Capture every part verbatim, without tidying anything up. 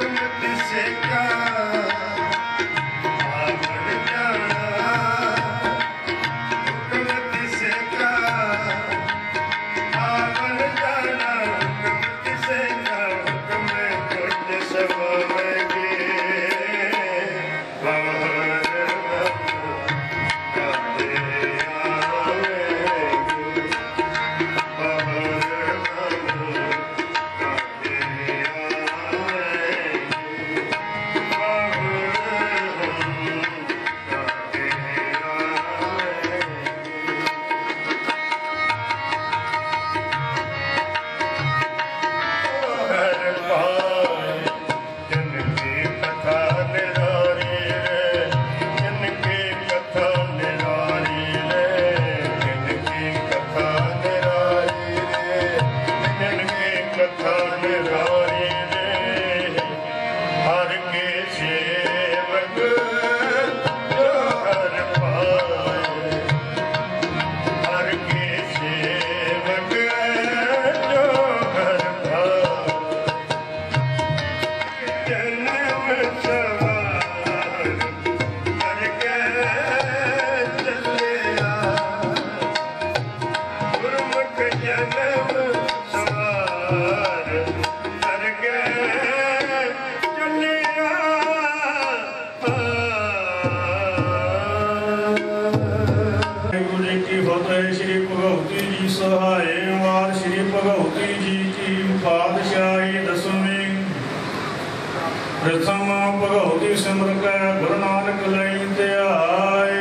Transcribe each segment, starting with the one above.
प्रथम भगवती सिमर कै गुरु नानक लई त्याय।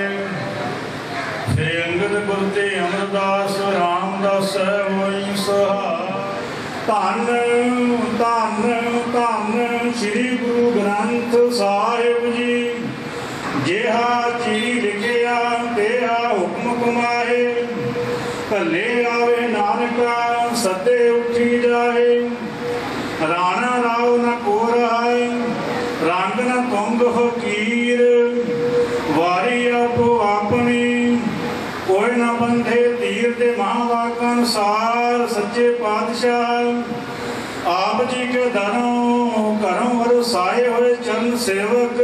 श्री अंगद गुरु ते अमरदास रामदास होई सहाय। धन धन धन श्री गुरु ग्रंथ साहिब जी, जेहा चीज लिखिया तेहा हुक्म कमाए। भले आवे नानका सदे उठी जाए। राणा राव न कोर है रंग न तुंग फकीर। वारी आपो अपनी कोई न बंधे तीर दे महावाक अनुसार। सच्चे पातशाह आप जी के दरों घरों वरसाए हुए चरण सेवक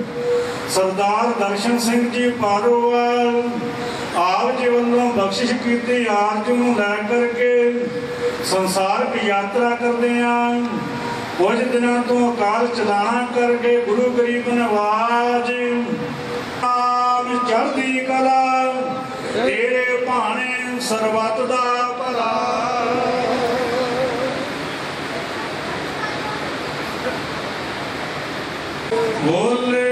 सरदार दर्शन सिंह जी पारोवाल आप जी वालों बख्शिश की आरजू लैकर के संसार की यात्रा करते हैं। कुछ दिनों तो अकाल चलाना करके गुरु गरीब नवाज चढ़ती कला तेरे भाने सरबत दा भला। बोले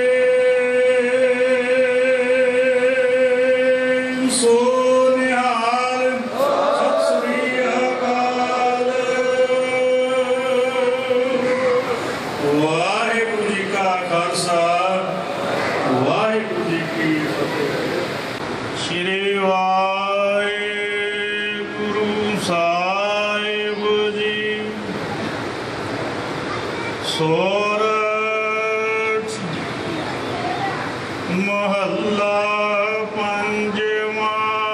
महला पंजवा।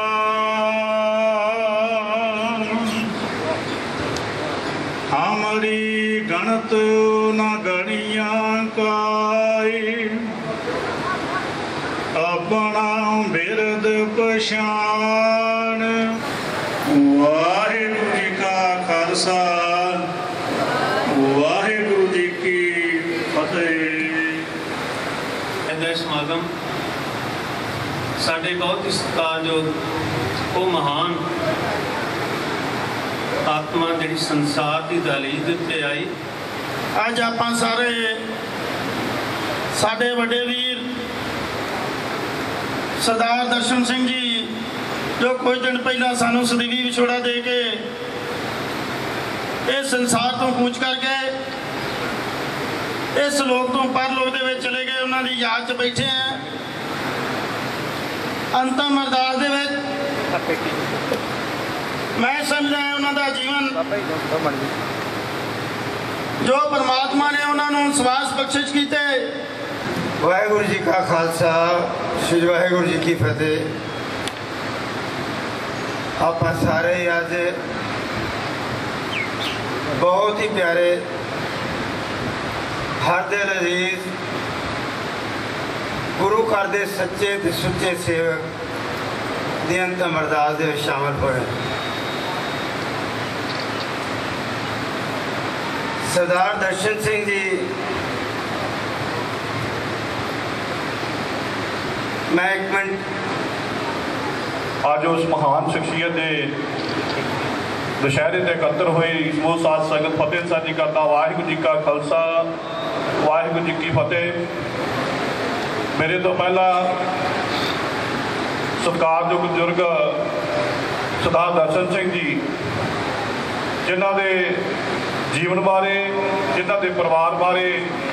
हमारी गणत न गणिया काई। अपना बिरद पछाण। वाहिगुरु जी का खालसा वाहिगुरु जी की फतेह। समागम साडे बहुत ही सत्कारयोग वो महान आत्मा जी संसार की दहलीज उत्ते आई। अज आप सारे साडे वड्डे वीर सरदार दर्शन सिंह जी जो कुछ दिन पहला सानू सदीवी विछोड़ा दे के इस संसार तो कूच करके इस लोक तो परलोक दे विच चले गए। उन्होंने याद च बैठे हैं। अंतम अरदास दे विच मैं समझदा है उन्होंने जीवन जो परमात्मा ने उन्होंने सवास बख्शिश कीते। वाहिगुरु जी का खालसा श्री वाहिगुरु जी की फतेह। आप सारे अज बहुत ही प्यारे हर दिल अजीज गुरु घर के सच्चे ते सुच्चे सेवक दी अंतिम अरदास दे विच शामिल होए। सरदार दर्शन सिंह जी, मैं एक मिनट आज उस महान शख्सियत के दशहरे से इकत्र हुई वो साथ संगत फतेह साझी करता। वाहिगुरू जी का खालसा वाहिगुरू जी की फतेह। मेरे तो पहला सत्कारयोग बुजुर्ग सरदार दर्शन सिंह जी, जिन्हों के जीवन बारे जिन्हों के परिवार बारे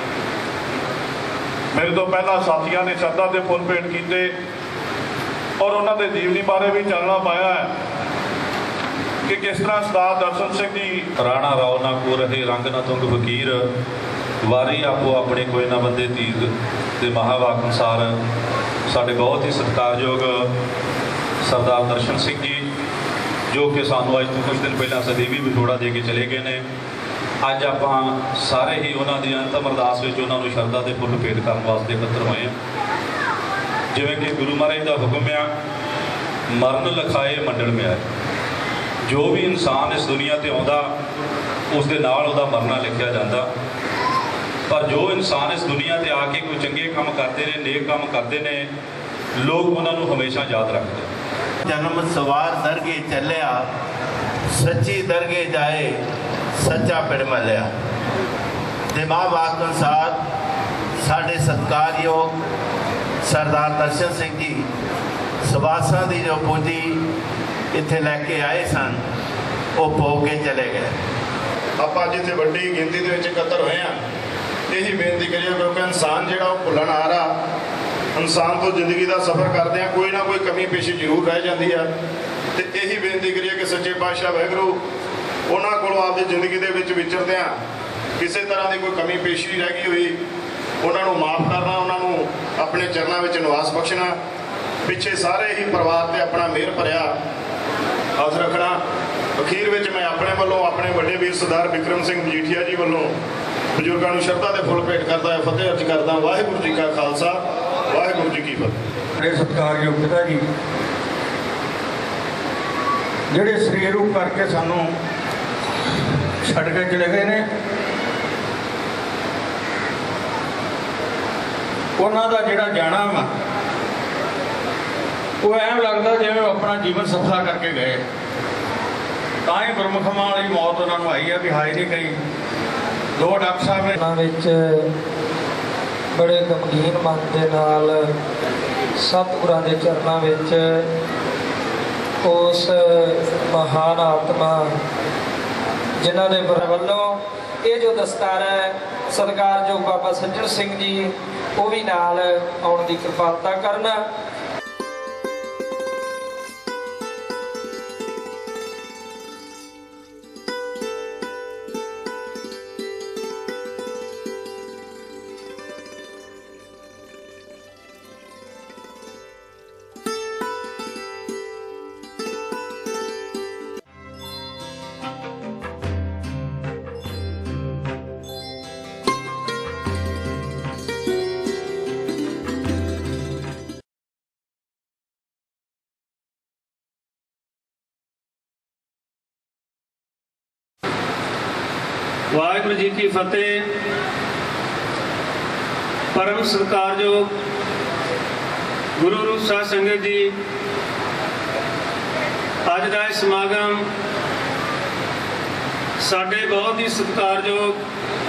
मेरे तो पहला साथियों ने श्रद्धा के फुल भेंट किए और उन्होंने जीवनी बारे भी चानना पाया है कि किस तरह सरदार दर्शन सिंह जी राणा राव ना को रहे रंग ना तुंग फकीर वारी आपो अपने कोई ना बंदे तीर के महावाक अनुसार साढ़े बहुत ही सत्कारयोग सरदार दर्शन सिंह जी, जो कि सानू अज तो कुछ दिन पहला सदीवी विछोड़ा दे के चले गए हैं। अज आप सारे ही उन्होंने अंतिम अरदास में उन्होंने शरदा के फुल भेंट करने वास्ते इकट्ठे हुए हैं। जिवें कि गुरु महाराज का हुक्म आ मरण लिखाए मंडल में आए। जो भी इंसान इस दुनिया से आता उसके नाल उहदा मरना लिखा जाता, पर जो इंसान इस दुनिया से आके कोई चंगे काम करते हैं, नेक काम करते हैं, लोग उन्होंने हमेशा याद रखते हैं। जन्म सवार दरगे चलिया सच्ची दरगे जाए सच्चा पिंड मलिया। दिमाग वाक अनुसार साढ़े सत्कारयोग सरदार दर्शन सिंह जी सवासा की जो पूंजी इत्थे लैके आए सन वो पो के चले गए। आप जिथे वड्डी गिनती के इकट्ठे होए हैं, यही बेनती करिए क्योंकि इंसान जो भुलन आ रहा, इंसान तो जिंदगी का सफ़र करते हैं कोई ना कोई कमी पेशी जरूर रह जाती है। तो यही बेनती करिए कि सच्चे पातशाह वाहिगुरू उन्होंने को आपकी जिंदगी के विचरद किसी तरह की कोई कमी पेशी रह गई हुई उन्होंने माफ़ करना, उन्होंने अपने चरणों में निवास बख्शना, पिछे सारे ही परिवार से अपना मेहर भरिया हथ रखना। अखीर में मैं अपने वालों अपने बड़े वीर सरदार बिक्रम सिंह मजीठिया जी वालों बजुर्गों को श्रद्धा के फुल भेंट करता है, फतेह अर्ज करता। वाहिगुरू जी का खालसा वाहिगुरू जी की फतेह। मेरे सत्कारयोग पिता जी ਜਿਹੜੇ ਸਰੀਰ ਰੂਪ करके सानू छड़ के चले गए ने, उन्हों का जोड़ा जाना वा वो एम लगता जिवें अपना जीवन सफला करके गए। तो ही गुरमुखों वाली मौत उन्होंने आई है भी हाई नहीं गई। दो डॉक्टर साहब ने बड़े गमगीन मन के नाल सतगुरां दे चरणों में उस महान आत्मा जिन्हों ने वालों ये जो दस्तार है सत्कारयोग बाबा सज्जन सिंह जी वो भी नाल आउण दी कृपालता करना। वाहिगुरू जी की फतेह। परम सत्कारयोग गुरु रूप साध संगत जी, अज का समागम साडे बहुत ही सत्कारयोग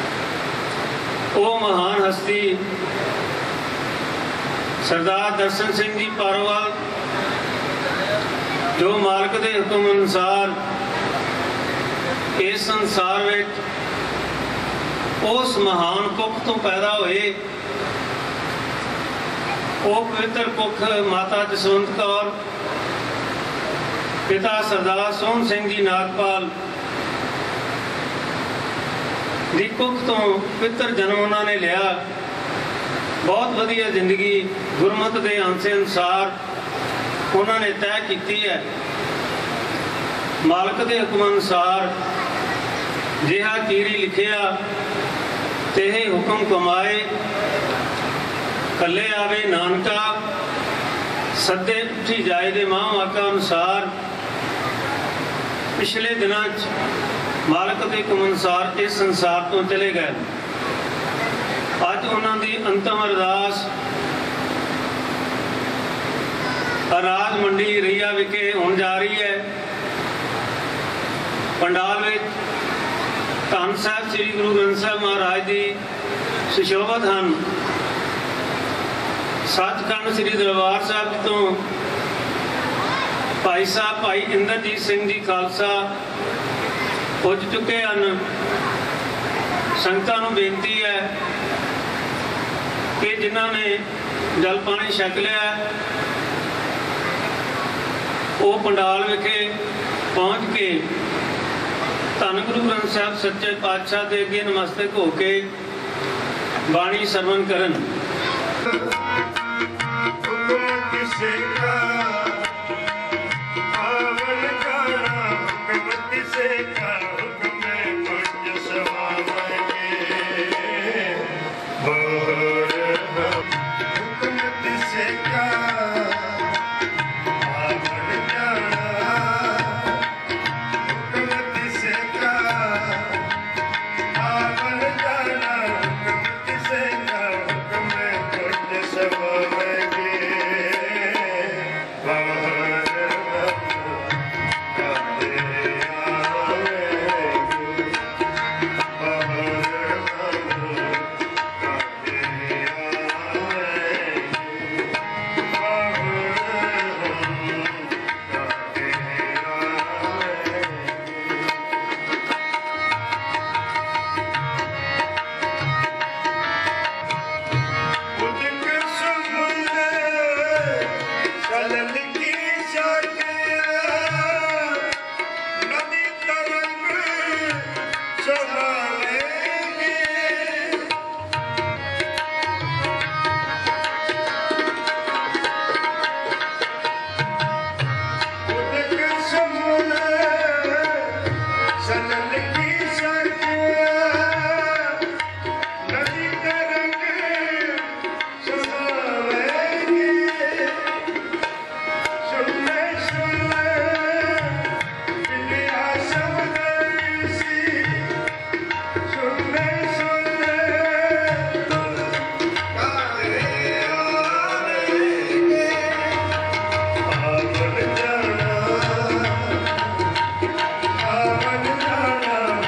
वो महान हस्ती सरदार दर्शन सिंह जी पारोवाल, जो मालिक के हुक्म अनुसार इस संसार में उस महान कुख तो पैदा हुए। वो पवित्र कुख माता जसवंत कौर, पिता सरदार सोहन सिंह जी नागपाल दी कुख तो पवित्र जन्म उन्होंने लिया। बहुत वधिया जिंदगी गुरमत के अंश अनुसार उन्होंने तय की है। मालिक के हुक्म अनुसार जिहा चीरी लिखिया तेहे हुक्म कमाए कले आवे नानका सदे उठी जाए दे मां वाका अनुसार पिछले दिनों मालक के हुक्म अनुसार इस संसार तो चले गए। अज उन्होंने दी अंतिम अरदास राज मंडी रईया विखे होने जा रही है। पंडाल में धन साहब श्री गुरु ग्रंथ साहब महाराज की सुशोभत हैं। सचखंड श्री दरबार साहब तो भाई साहब भाई इंद्रजीत सिंह जी खालसा पुज चुके हैं। संगतां नूं बेनती है कि जिन्होंने जल पानी छक लिया वो पंडाल विखे पहुँच के धन गुरु ग्रंथ साहब सच्चे पातशाह के अगे नमस्तक होके बाणी सरवण करन। Thank you.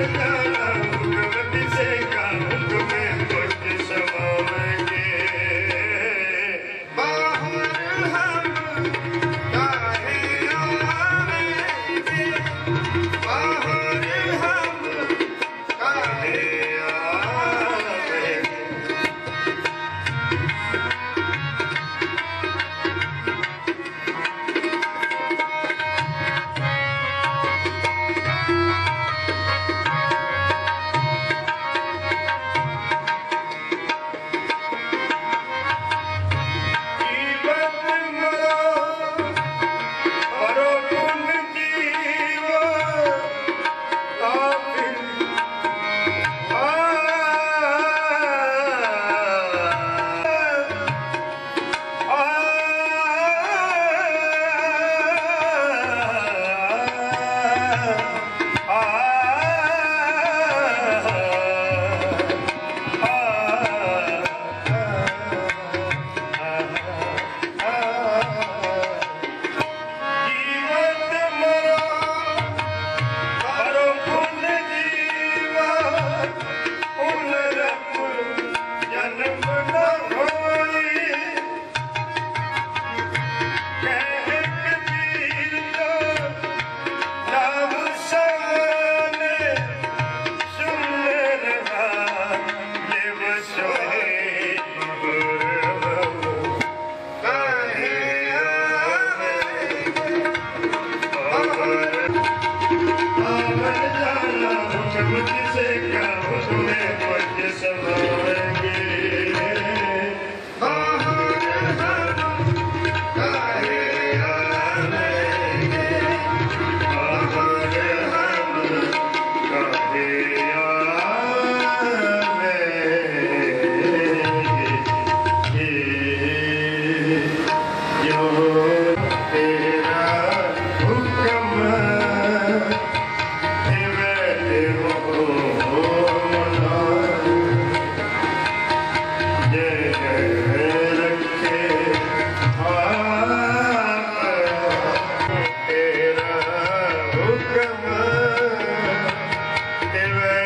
Amen.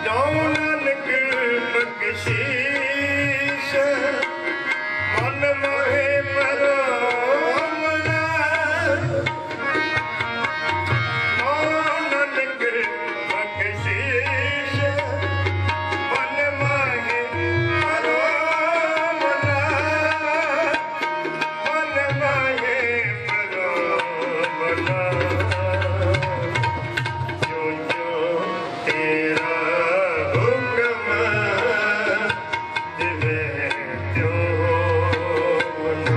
One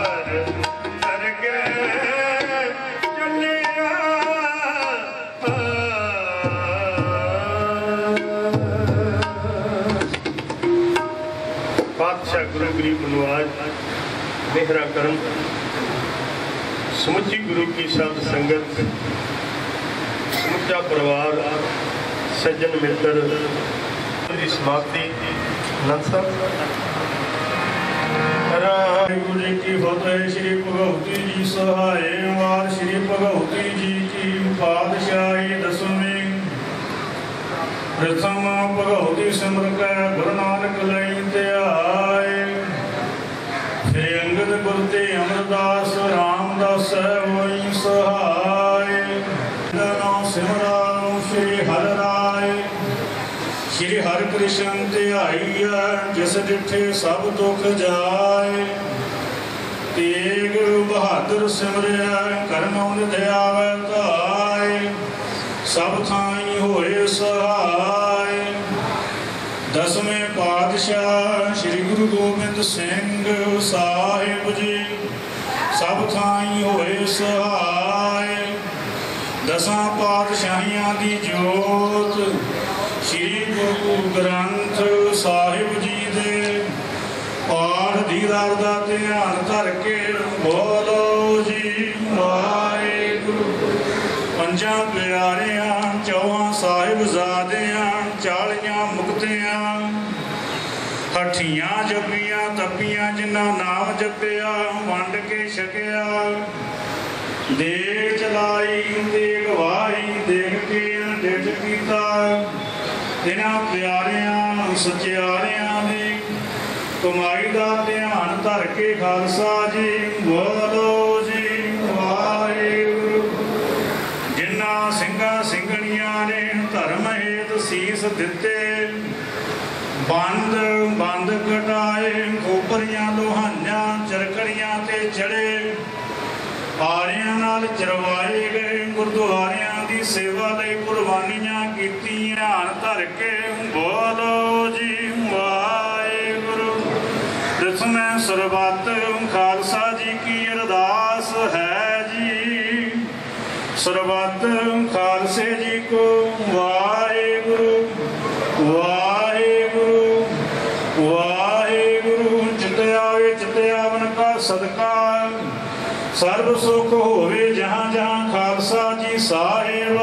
ਪਾਤਸ਼ਾਹ ਗੁਰੂ ਗਰੀਬ ਨਵਾਜ ਮਿਹਰਾ ਕਰਨ ਸਮੁੱਚੀ ਗੁਰੂ ਕੀ ਸਾਧ ਸੰਗਤ ਸਮੁੱਚਾ ਪਰਿਵਾਰ ਸੱਜਣ ਮਿੱਤਰ ਦੀ ਸਮਾਪਤੀ ਨਮਸਕਾਰ। ਵਾਹਿਗੁਰੂ ਜੀ ਕੀ ਫਤਿਹ। ਸ਼੍ਰੀ ਭਗਵਤੀ ਜੀ ਸਹਾਏ ਵਾਰ ਸ਼੍ਰੀ ਭਗਵਤੀ ਜੀ ਕੀ ਪਾਤਸ਼ਾਹੀ ਦਸਵੀਂ ਪ੍ਰਥਮ ਭਗਵਤੀ ਸਿਮਰ ਕੈ ਗੁਰੂ ਨਾਨਕ ਲਈ ਧਿਆਏ। ਫਿਰ ਅੰਗਦ ਗੁਰ ਤੇ ਅਮਰਦਾਸ ਰਾਮਦਾਸ ਹੋਈ ਸਹਾਏ। ਨਾਮ ਸਿਮਰਨ ਸ਼੍ਰੀ ਹਰਿ ਰਾਏ ਸ਼੍ਰੀ ਹਰਿ ਕ੍ਰਿਸ਼ਨ ਧਿਆਈਐ ਜਿਸ ਡਿਠੇ ਸਭ ਦੁਖ ਜਾਏ। ਤੇਗ ਬਹਾਦਰ ਸਿਮਰਿਆ ਕਰਨੋਂ ਨਿਧਿਆਵੈ ਧਾਏ ਸਭ ਥਾਈ ਹੋਏ ਸਹਾਏ। ਦਸਵੇਂ ਪਾਤਸ਼ਾਹ ਸ਼੍ਰੀ ਗੁਰੂ ਗੋਬਿੰਦ ਸਿੰਘ ਸਾਹਿਬ ਜੀ ਸਭ ਥਾਈ ਹੋਏ ਸਹਾਏ। ਦਸਾਂ ਪਾਤਸ਼ਾਹੀਆਂ ਦੀ ਜੋਤ ਸ਼੍ਰੀ ਗੁਰੂ ਗ੍ਰੰਥ ਸਾਹਿਬ ਜੀ ਦੇ ਪਾਠ ਦੀਦਾਰ ਦਾ ਧਿਆਨ ਧਰ ਕੇ ਬੋਲੋ ਜੀ ਵਾਹਿਗੁਰੂ। ਪੰਜਾਂ ਪਿਆਰਿਆਂ ਚੌਹਾਂ ਸਾਹਿਬਜ਼ਾਦਿਆਂ ਚਾਲੀਆਂ ਮੁਕਤਿਆਂ ਹੱਠੀਆਂ ਜੱਪੀਆਂ ਤੱਪੀਆਂ ਜਿਨ੍ਹਾਂ ਨਾਮ ਜਪਿਆ ਵੰਡ ਕੇ ਛਕਿਆ। ਦੇਖ ਚਲਾਈ ਦੇਖ ਵਾਹੀ ਦੇਖ ਕੇ ਡਿੱਠ ਕੀਤਾ। ਇਹਨਾਂ ਪਿਆਰਿਆਂ ਸਚਿਆਰਿਆਂ ਦੀ ਕਮਾਈ ਦਾ ਧਿਆਨ ਧਰ ਕੇ ਖਾਲਸਾ ਜੀ ਬੋਲੋ ਜੀ ਵਾਹਿਗੁਰੂ। ਜਿਨ੍ਹਾਂ ਸਿੰਘਾਂ ਸਿੰਘਣੀਆਂ ਨੇ ਧਰਮ ਹੇਤ ਸੀਸ ਦਿੱਤੇ ਬੰਦ ਬੰਦ ਕਟਾਏ ਖੋਪਰੀਆਂ ਲੋਹਾਈਆਂ ਚਰਕੜੀਆਂ ਤੇ ਚੜੇ ਆਰਿਆਂ ਨਾਲ ਚਰਵਾਏ ਗਏ ਗੁਰਦੁਆਰਿਆਂ ਦੀ ਸੇਵਾ ਲਈ ਕੁਰਬਾਨੀਆਂ ਕੀਤੀਆਂ ਧਰ ਕੇ ਬੋਲੋ ਜੀ ਵਾਹਿਗੁਰੂ। ਦਸਵੇਂ ਸਰਬੱਤ ਖਾਲਸਾ ਜੀ ਕੀ ਅਰਦਾਸ ਹੈ ਜੀ। ਸਰਬੱਤ ਖਾਲਸੇ ਜੀ ਕੋ ਵਾਹਿਗੁਰੂ ਵਾਹਿਗੁਰੂ ਵਾਹਿਗੁਰੂ। ਚਿਤ ਆਵੇ ਚਿਤ ਆਵਨ ਕਾ ਸਦਕਾ ਸਰਬ ਸੁਖ ਹੋਵੇ ਜਹਾਂ ਜਹਾਂ ਖਾਲਸਾ ਜੀ ਸਾਹਿਬ।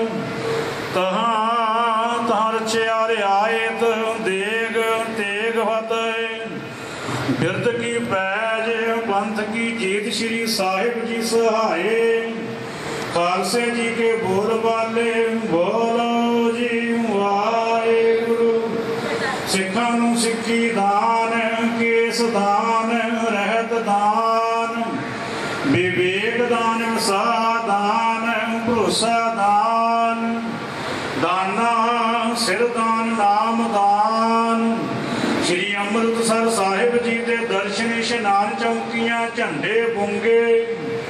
ਤਹਾਂ ਤਹਾਂ ਰਚਿਆ ਰਿਆਇਤ ਦੇਗ ਤੇਗ ਫਤਿਹ ਬਿਰਦ ਕੀ ਪੈਜ ਪੰਥ ਕੀ ਜੀਤ ਸ਼੍ਰੀ ਸਾਹਿਬ ਜੀ ਸਹਾਏ। ਖਾਲਸੇ ਜੀ ਕੇ ਬੋਲ ਬਾਲੇ ਬੋਲੋ ਜੀ ਵਾਹਿਗੁਰੂ। ਸਿੱਖਾਂ ਨੂੰ ਸਿੱਖੀ ਦਾਨ ਕੇਸ ਦਾਨ ਰਹਿਤ ਦਾਨ ਵਿਵੇਕ ਦਾਨ ਵਿਸਾਹ ਦਾਨ ਭਰੋਸਾ ਦਾਨ ਦਾਨਾ ਸਿਰ ਦਾਨ ਨਾਮ ਦਾਨ। ਸ਼੍ਰੀ ਅੰਮ੍ਰਿਤਸਰ ਸਾਹਿਬ ਜੀ ਦੇ ਦਰਸ਼ਨ ਇਸ਼ਨਾਨ ਚੌਂਕੀਆਂ ਝੰਡੇ ਬੁੰਗੇ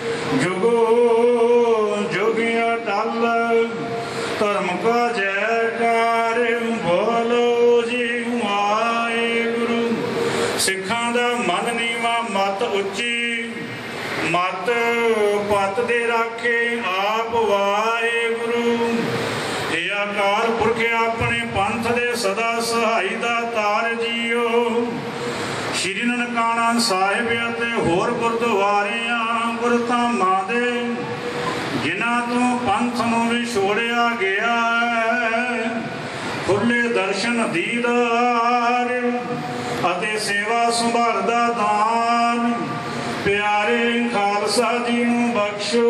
ਜੁਗੋ ਜੁਗਿਆ ਟਲ ਧਰਮ ਕਾ ਜੈਕਾਰ ਬੋਲੋ ਜੀ ਵਾਹਿਗੁਰੂ। ਸਿੱਖਾਂ ਦਾ ਮਨ ਨੀਵਾਂ ਮਤ ਉੱਚੀ ਮਤ ਪਤ ਦੇ ਰਾਖੇ ਆਪ ਵਾਹਿਗੁਰੂ। ਇਹ ਅਕਾਲ ਪੁਰਖ ਆਪਣੇ ਪੰਥ ਦੇ ਸਦਾ ਸਹਾਈ ਦਾ ਤਾਰ ਜੀਓ। ਸ਼੍ਰੀ ਨਨਕਾਣਾ ਸਾਹਿਬ ਅਤੇ ਹੋਰ ਗੁਰਦੁਆਰਿਆਂ ਗੁਰਧਾਮਾਂ ਦੇ ਜਿਨ੍ਹਾਂ ਤੋਂ ਪੰਥ ਨੂੰ ਵਿਛੋੜਿਆ ਗਿਆ ਖੁੱਲੇ ਦਰਸ਼ਨ ਦੀਦਾਰ ਅਤੇ ਸੇਵਾ ਸੰਭਾਲ ਦਾ ਦਾਨ ਪਿਆਰੇ ਖਾਲਸਾ ਜੀ ਨੂੰ ਬਖਸ਼ੋ।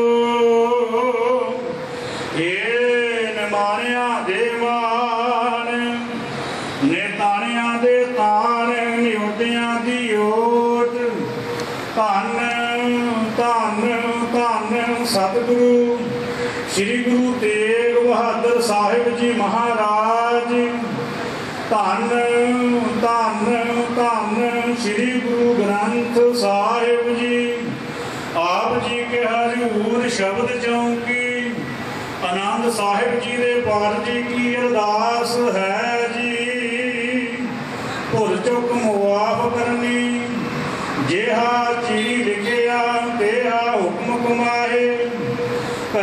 ਇਹ ਨਿਮਾਣਿਆਂ ਦੇ ਮਾਣ ਨੇਤਾਣਿਆਂ ਦੇ ਤਾਣ ਨਿਉਟਿਆਂ ਦੀ ਓਟ ਧੰਨ ਧੰਨ ਧੰਨ ਸਤਿਗੁਰੂ ਸ਼੍ਰੀ ਗੁਰੂ ਤੇਗ ਬਹਾਦਰ ਸਾਹਿਬ ਜੀ ਮਹਾਰਾਜ। ਧੰਨ ਧੰਨ ਧੰਨ ਸ਼੍ਰੀ ਗੁਰੂ ਗ੍ਰੰਥ ਸਾਹਿਬ ਜੀ। ਆਪ ਜੀ ਕੇ ਹਜ਼ੂਰ ਸ਼ਬਦ ਚੌਂਕੀ ਆਨੰਦ ਸਾਹਿਬ ਜੀ ਦੇ ਪਾਠ ਜੀ ਕੀ ਅਰਦਾਸ ਹੈ ਜੀ। ਭੁੱਲ ਚੁੱਕ ਮੁਆਫ ਕਰਨੀ ਜਿਹਾ ਚੀ ਲਿਖੇ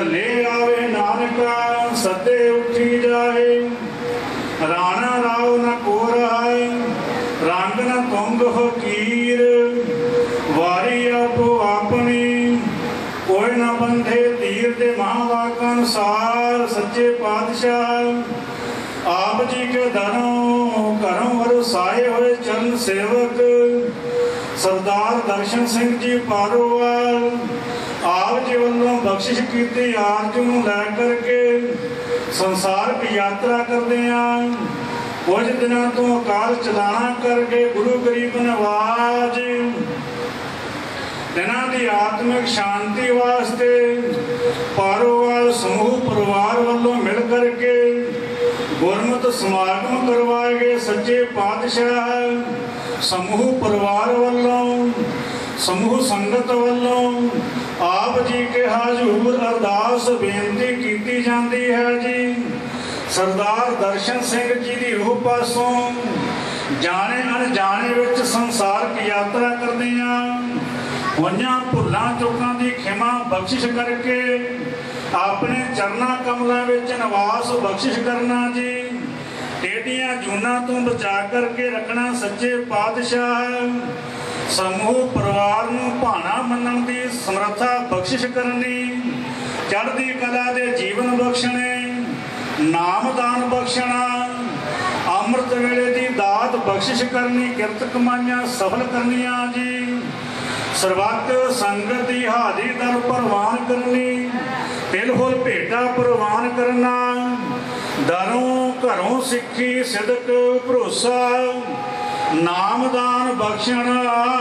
ले आवे नानका सदे उठी जाए। राणा राव न को रहाए रंग न तुंग फकीर वारी आपो अपनी कोई न बंधे तीर दे महावाक अनुसार सच्चे पातशाह आप जी के दरों घरों वरसाए हुए चरण सेवक सरदार दर्शन सिंह जी पारोवाल आप जी वालों बख्शिश की आरजू लैकर के संसार की यात्रा करते हैं। कुछ दिनों तो अकाल चलाना करके गुरु गरीब नवाज इन्हां दी आत्मिक शांति वास्ते पारोवाल समूह परिवार वालों मिल करके गुरमत समागम करवाए गए। सच्चे पातशाह समूह परिवार वालों समूह संगत वालों आप जी के हाजूर अरदास बेनती की जाती है जी। सरदार दर्शन सिंह जी की रूह पासों जाने अनजाने विच संसार की यात्रा करते हैं। होइयां भुलां चुकां दी खिमा बख्शिश करके अपने चरना कमलों विच निवास बख्शिश करना जी। टेढ़ियां जूनां तो बचा करके रखना सच्चे पातशाह समूह परिवार नूं भाना मनण दी समर्था बख्शिश करनी। चढ़दी कला दे जीवन बख्शने नामदान बख्शना अमृत वेले दी दात बख्शिश करनी। किरत कमाइयां सफल करनियां जी। सरबत संगत दी हाज़री दर प्रवान करनी। तिल फुल भेटा प्रवान करना। दरों घरों सिक्खी सिदक भरोसा नामदान बख्शना।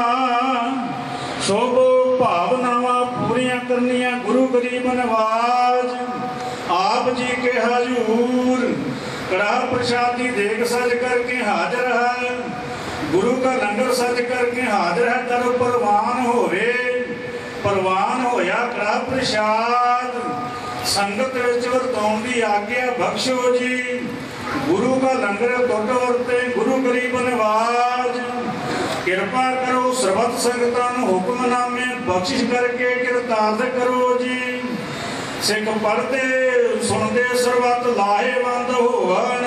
शुभ भावनावां पूरियां करनियां। गुरु गरीब नवाज आप जी के हजूर कड़ा प्रसादी देख सज करके हाजिर है। गुरु का लंगर सज करके हाजिर है। कर परवान होवे परवान होया कड़ा प्रसाद संगत विच वरताउण दी आग्या बख्शो जी। गुरु का लंगर टुट वरते गुरु गरीब नवाज कृपा करो। सरबत संगतां नूं हुक्मनामे बख्शिश करके किरतार्थ करो जी। सिख पढ़ते सुनते सरबत लाहेवंद होवन।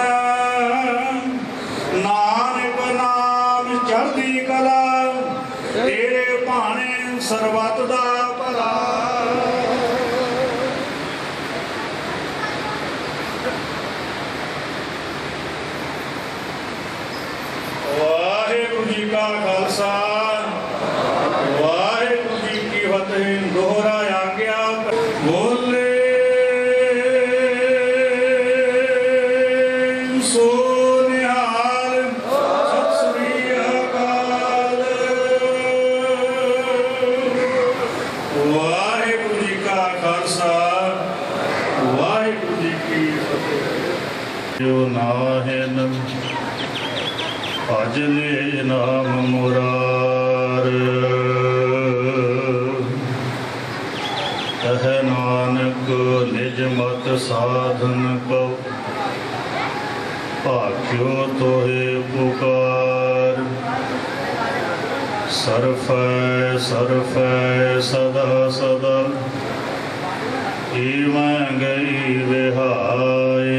नानक नाम चढ़दी कला तेरे भाने सरबत दा भला। वाहिगुरू जी का खालसा वाहिगुरू जी की फतेह। दोहरा आज्ञा बोले सो निहाल सत श्री अकाल। वाहिगुरू जी का खालसा वाहिगुरू जी की फतेह। जो नाहिन भज ले नाम मुरार कह नानक निज मत साधन को भाग्यो तोहे पुकार। सरफै सरफै सदा सदा इवें गई विहाए।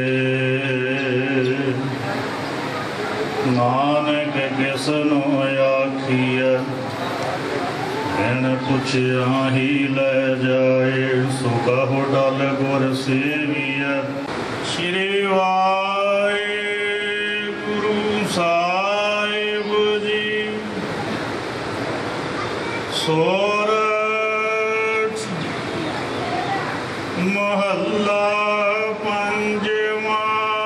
नानक किसनो आखिया बिन पुछिया ही लै जाए। सुखो डल गुर सेविया। श्री वाहिगुरू साहिब जी सोरठ महला पंजवा।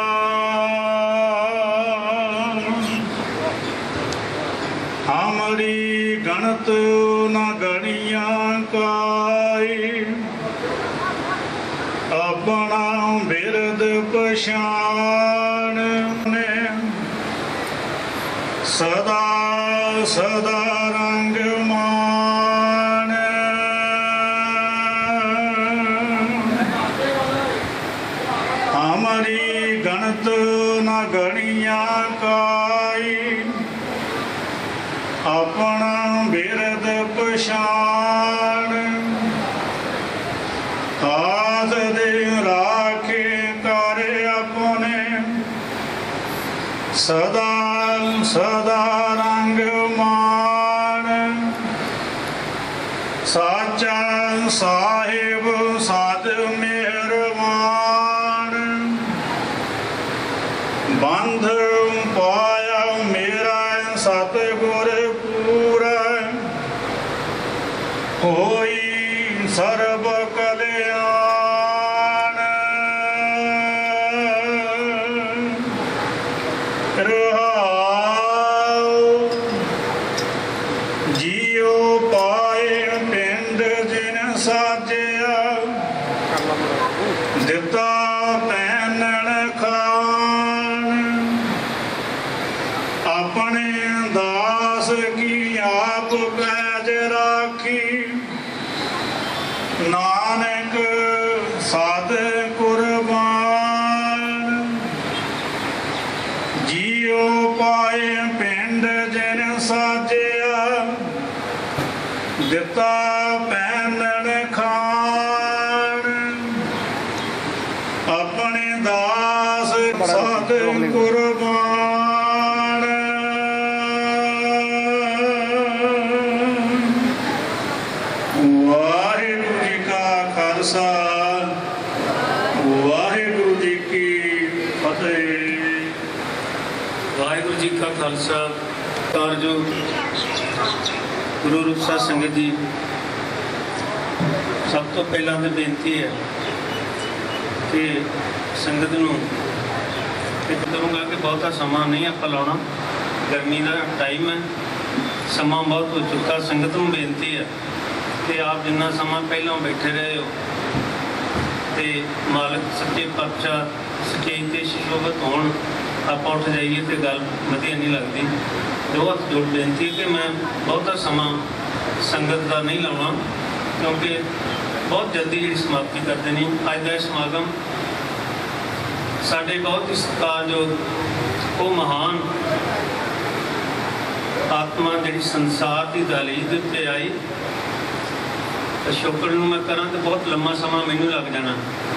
हमारी गणत न गणिया काई अपना बिरद पछाण। सदा सदा रंग मान हमारी गणत न गणिया काई अपना बिरद पछाण। ਸਦਾ ਸਦਾ ਰੰਗ ਮਾਣ ਸਾਚਾ ਸਾਹਿਬ ਸਦ ਮਿਹਰਬਾਨ ਬੰਧ ਪਾਇਆ ਮੇਰਾ ਸਤਿਗੁਰ ਪੂਰਾ ਹੋਈ ਸਰਬ ਕਲਿਆਣ ਰਹਾਉ ਜੀਉ ਪਾਏ ਪਿੰਡ ਜਿਨ ਸਾਜਿਆ ਦਿੱਤਾ ਪਹਿਨਣ ਖਾਣ ਆਪਣੇ ਦਾਸ ਕੀ ਆਪ ਪੈਜ ਰਾਖੀ ਨਾਨਕ ਸਾਧ ਕੁਰਬਾਨ ਜੀਉ ਪਾਏ ਪਿੰਡ ਜਿਨ ਸਾਜਿਆ ਦਿੱਤਾ ਪਹਿਨਣ ਖਾਣ ਆਪਣੇ ਦਾਸ ਸਾਧ ਕੁਰਬਾਨ ਵਾਹਿਗੁਰੂ ਜੀ ਕਾ ਖਾਲਸਾ ਵਾਹਿਗੁਰੂ ਜੀ ਕੀ ਫਤਿਹ। ਵਾਹਿਗੁਰੂ ਜੀ ਕਾ ਖਾਲਸਾ। ਕਾਰਜੋ ਗੁਰੂ ਰੂਪ ਸਾਧ ਸੰਗਤ ਜੀ, ਸਭ ਤੋਂ ਪਹਿਲਾਂ ਤਾਂ ਬੇਨਤੀ ਹੈ ਕਿ ਸੰਗਤ ਨੂੰ ਇਹ ਕਰੂੰਗਾ ਕਿ ਬਹੁਤਾ ਸਮਾਂ ਨਹੀਂ ਆਪਾਂ ਲਾਉਣਾ, ਗਰਮੀ ਦਾ ਟਾਈਮ ਹੈ, ਸਮਾਂ ਬਹੁਤ ਹੋ ਚੁੱਕਾ। ਸੰਗਤ ਨੂੰ ਬੇਨਤੀ ਹੈ ਕਿ ਆਪ ਜਿੰਨਾ ਸਮਾਂ ਪਹਿਲਾਂ ਬੈਠੇ ਰਹੇ ਹੋ ਤੇ ਮਾਲਕ ਸੱਚੇ ਪਾਤਸ਼ਾਹ ਸਟੇਜ ਤੇ ਸ਼ੋਭਤ ਹੋਣ, ਆਪਾਂ ਉੱਠ ਜਾਈਏ ਤੇ ਗੱਲ ਵਧੀਆ ਨਹੀਂ ਲੱਗਦੀ। ਦੋ ਹੱਥ ਜੋੜ ਬੇਨਤੀ ਹੈ ਕਿ ਮੈਂ ਬਹੁਤਾ ਸਮਾਂ ਸੰਗਤ ਦਾ ਨਹੀਂ ਲਾਉਣਾ, ਕਿਉਂਕਿ ਬਹੁਤ ਜਲਦੀ ਜਿਹੜੀ ਸਮਾਪਤੀ ਕਰ ਦੇਣੀ। ਅੱਜ ਦਾ ਸਮਾਗਮ ਸਾਡੇ ਬਹੁਤ ਹੀ ਸਤਿਕਾਰਯੋਗ ਉਹ ਮਹਾਨ ਆਤਮਾ ਜਿਹੜੀ ਸੰਸਾਰ ਦੀ ਦਹਲੀਜ਼ ਦੇ ਉੱਤੇ ਆਈ, ਸ਼ੁਕਰ ਨੂੰ ਮੈਂ ਕਰਾਂ ਤਾਂ ਬਹੁਤ ਲੰਮਾ ਸਮਾਂ ਮੈਨੂੰ ਲੱਗ ਜਾਣਾ।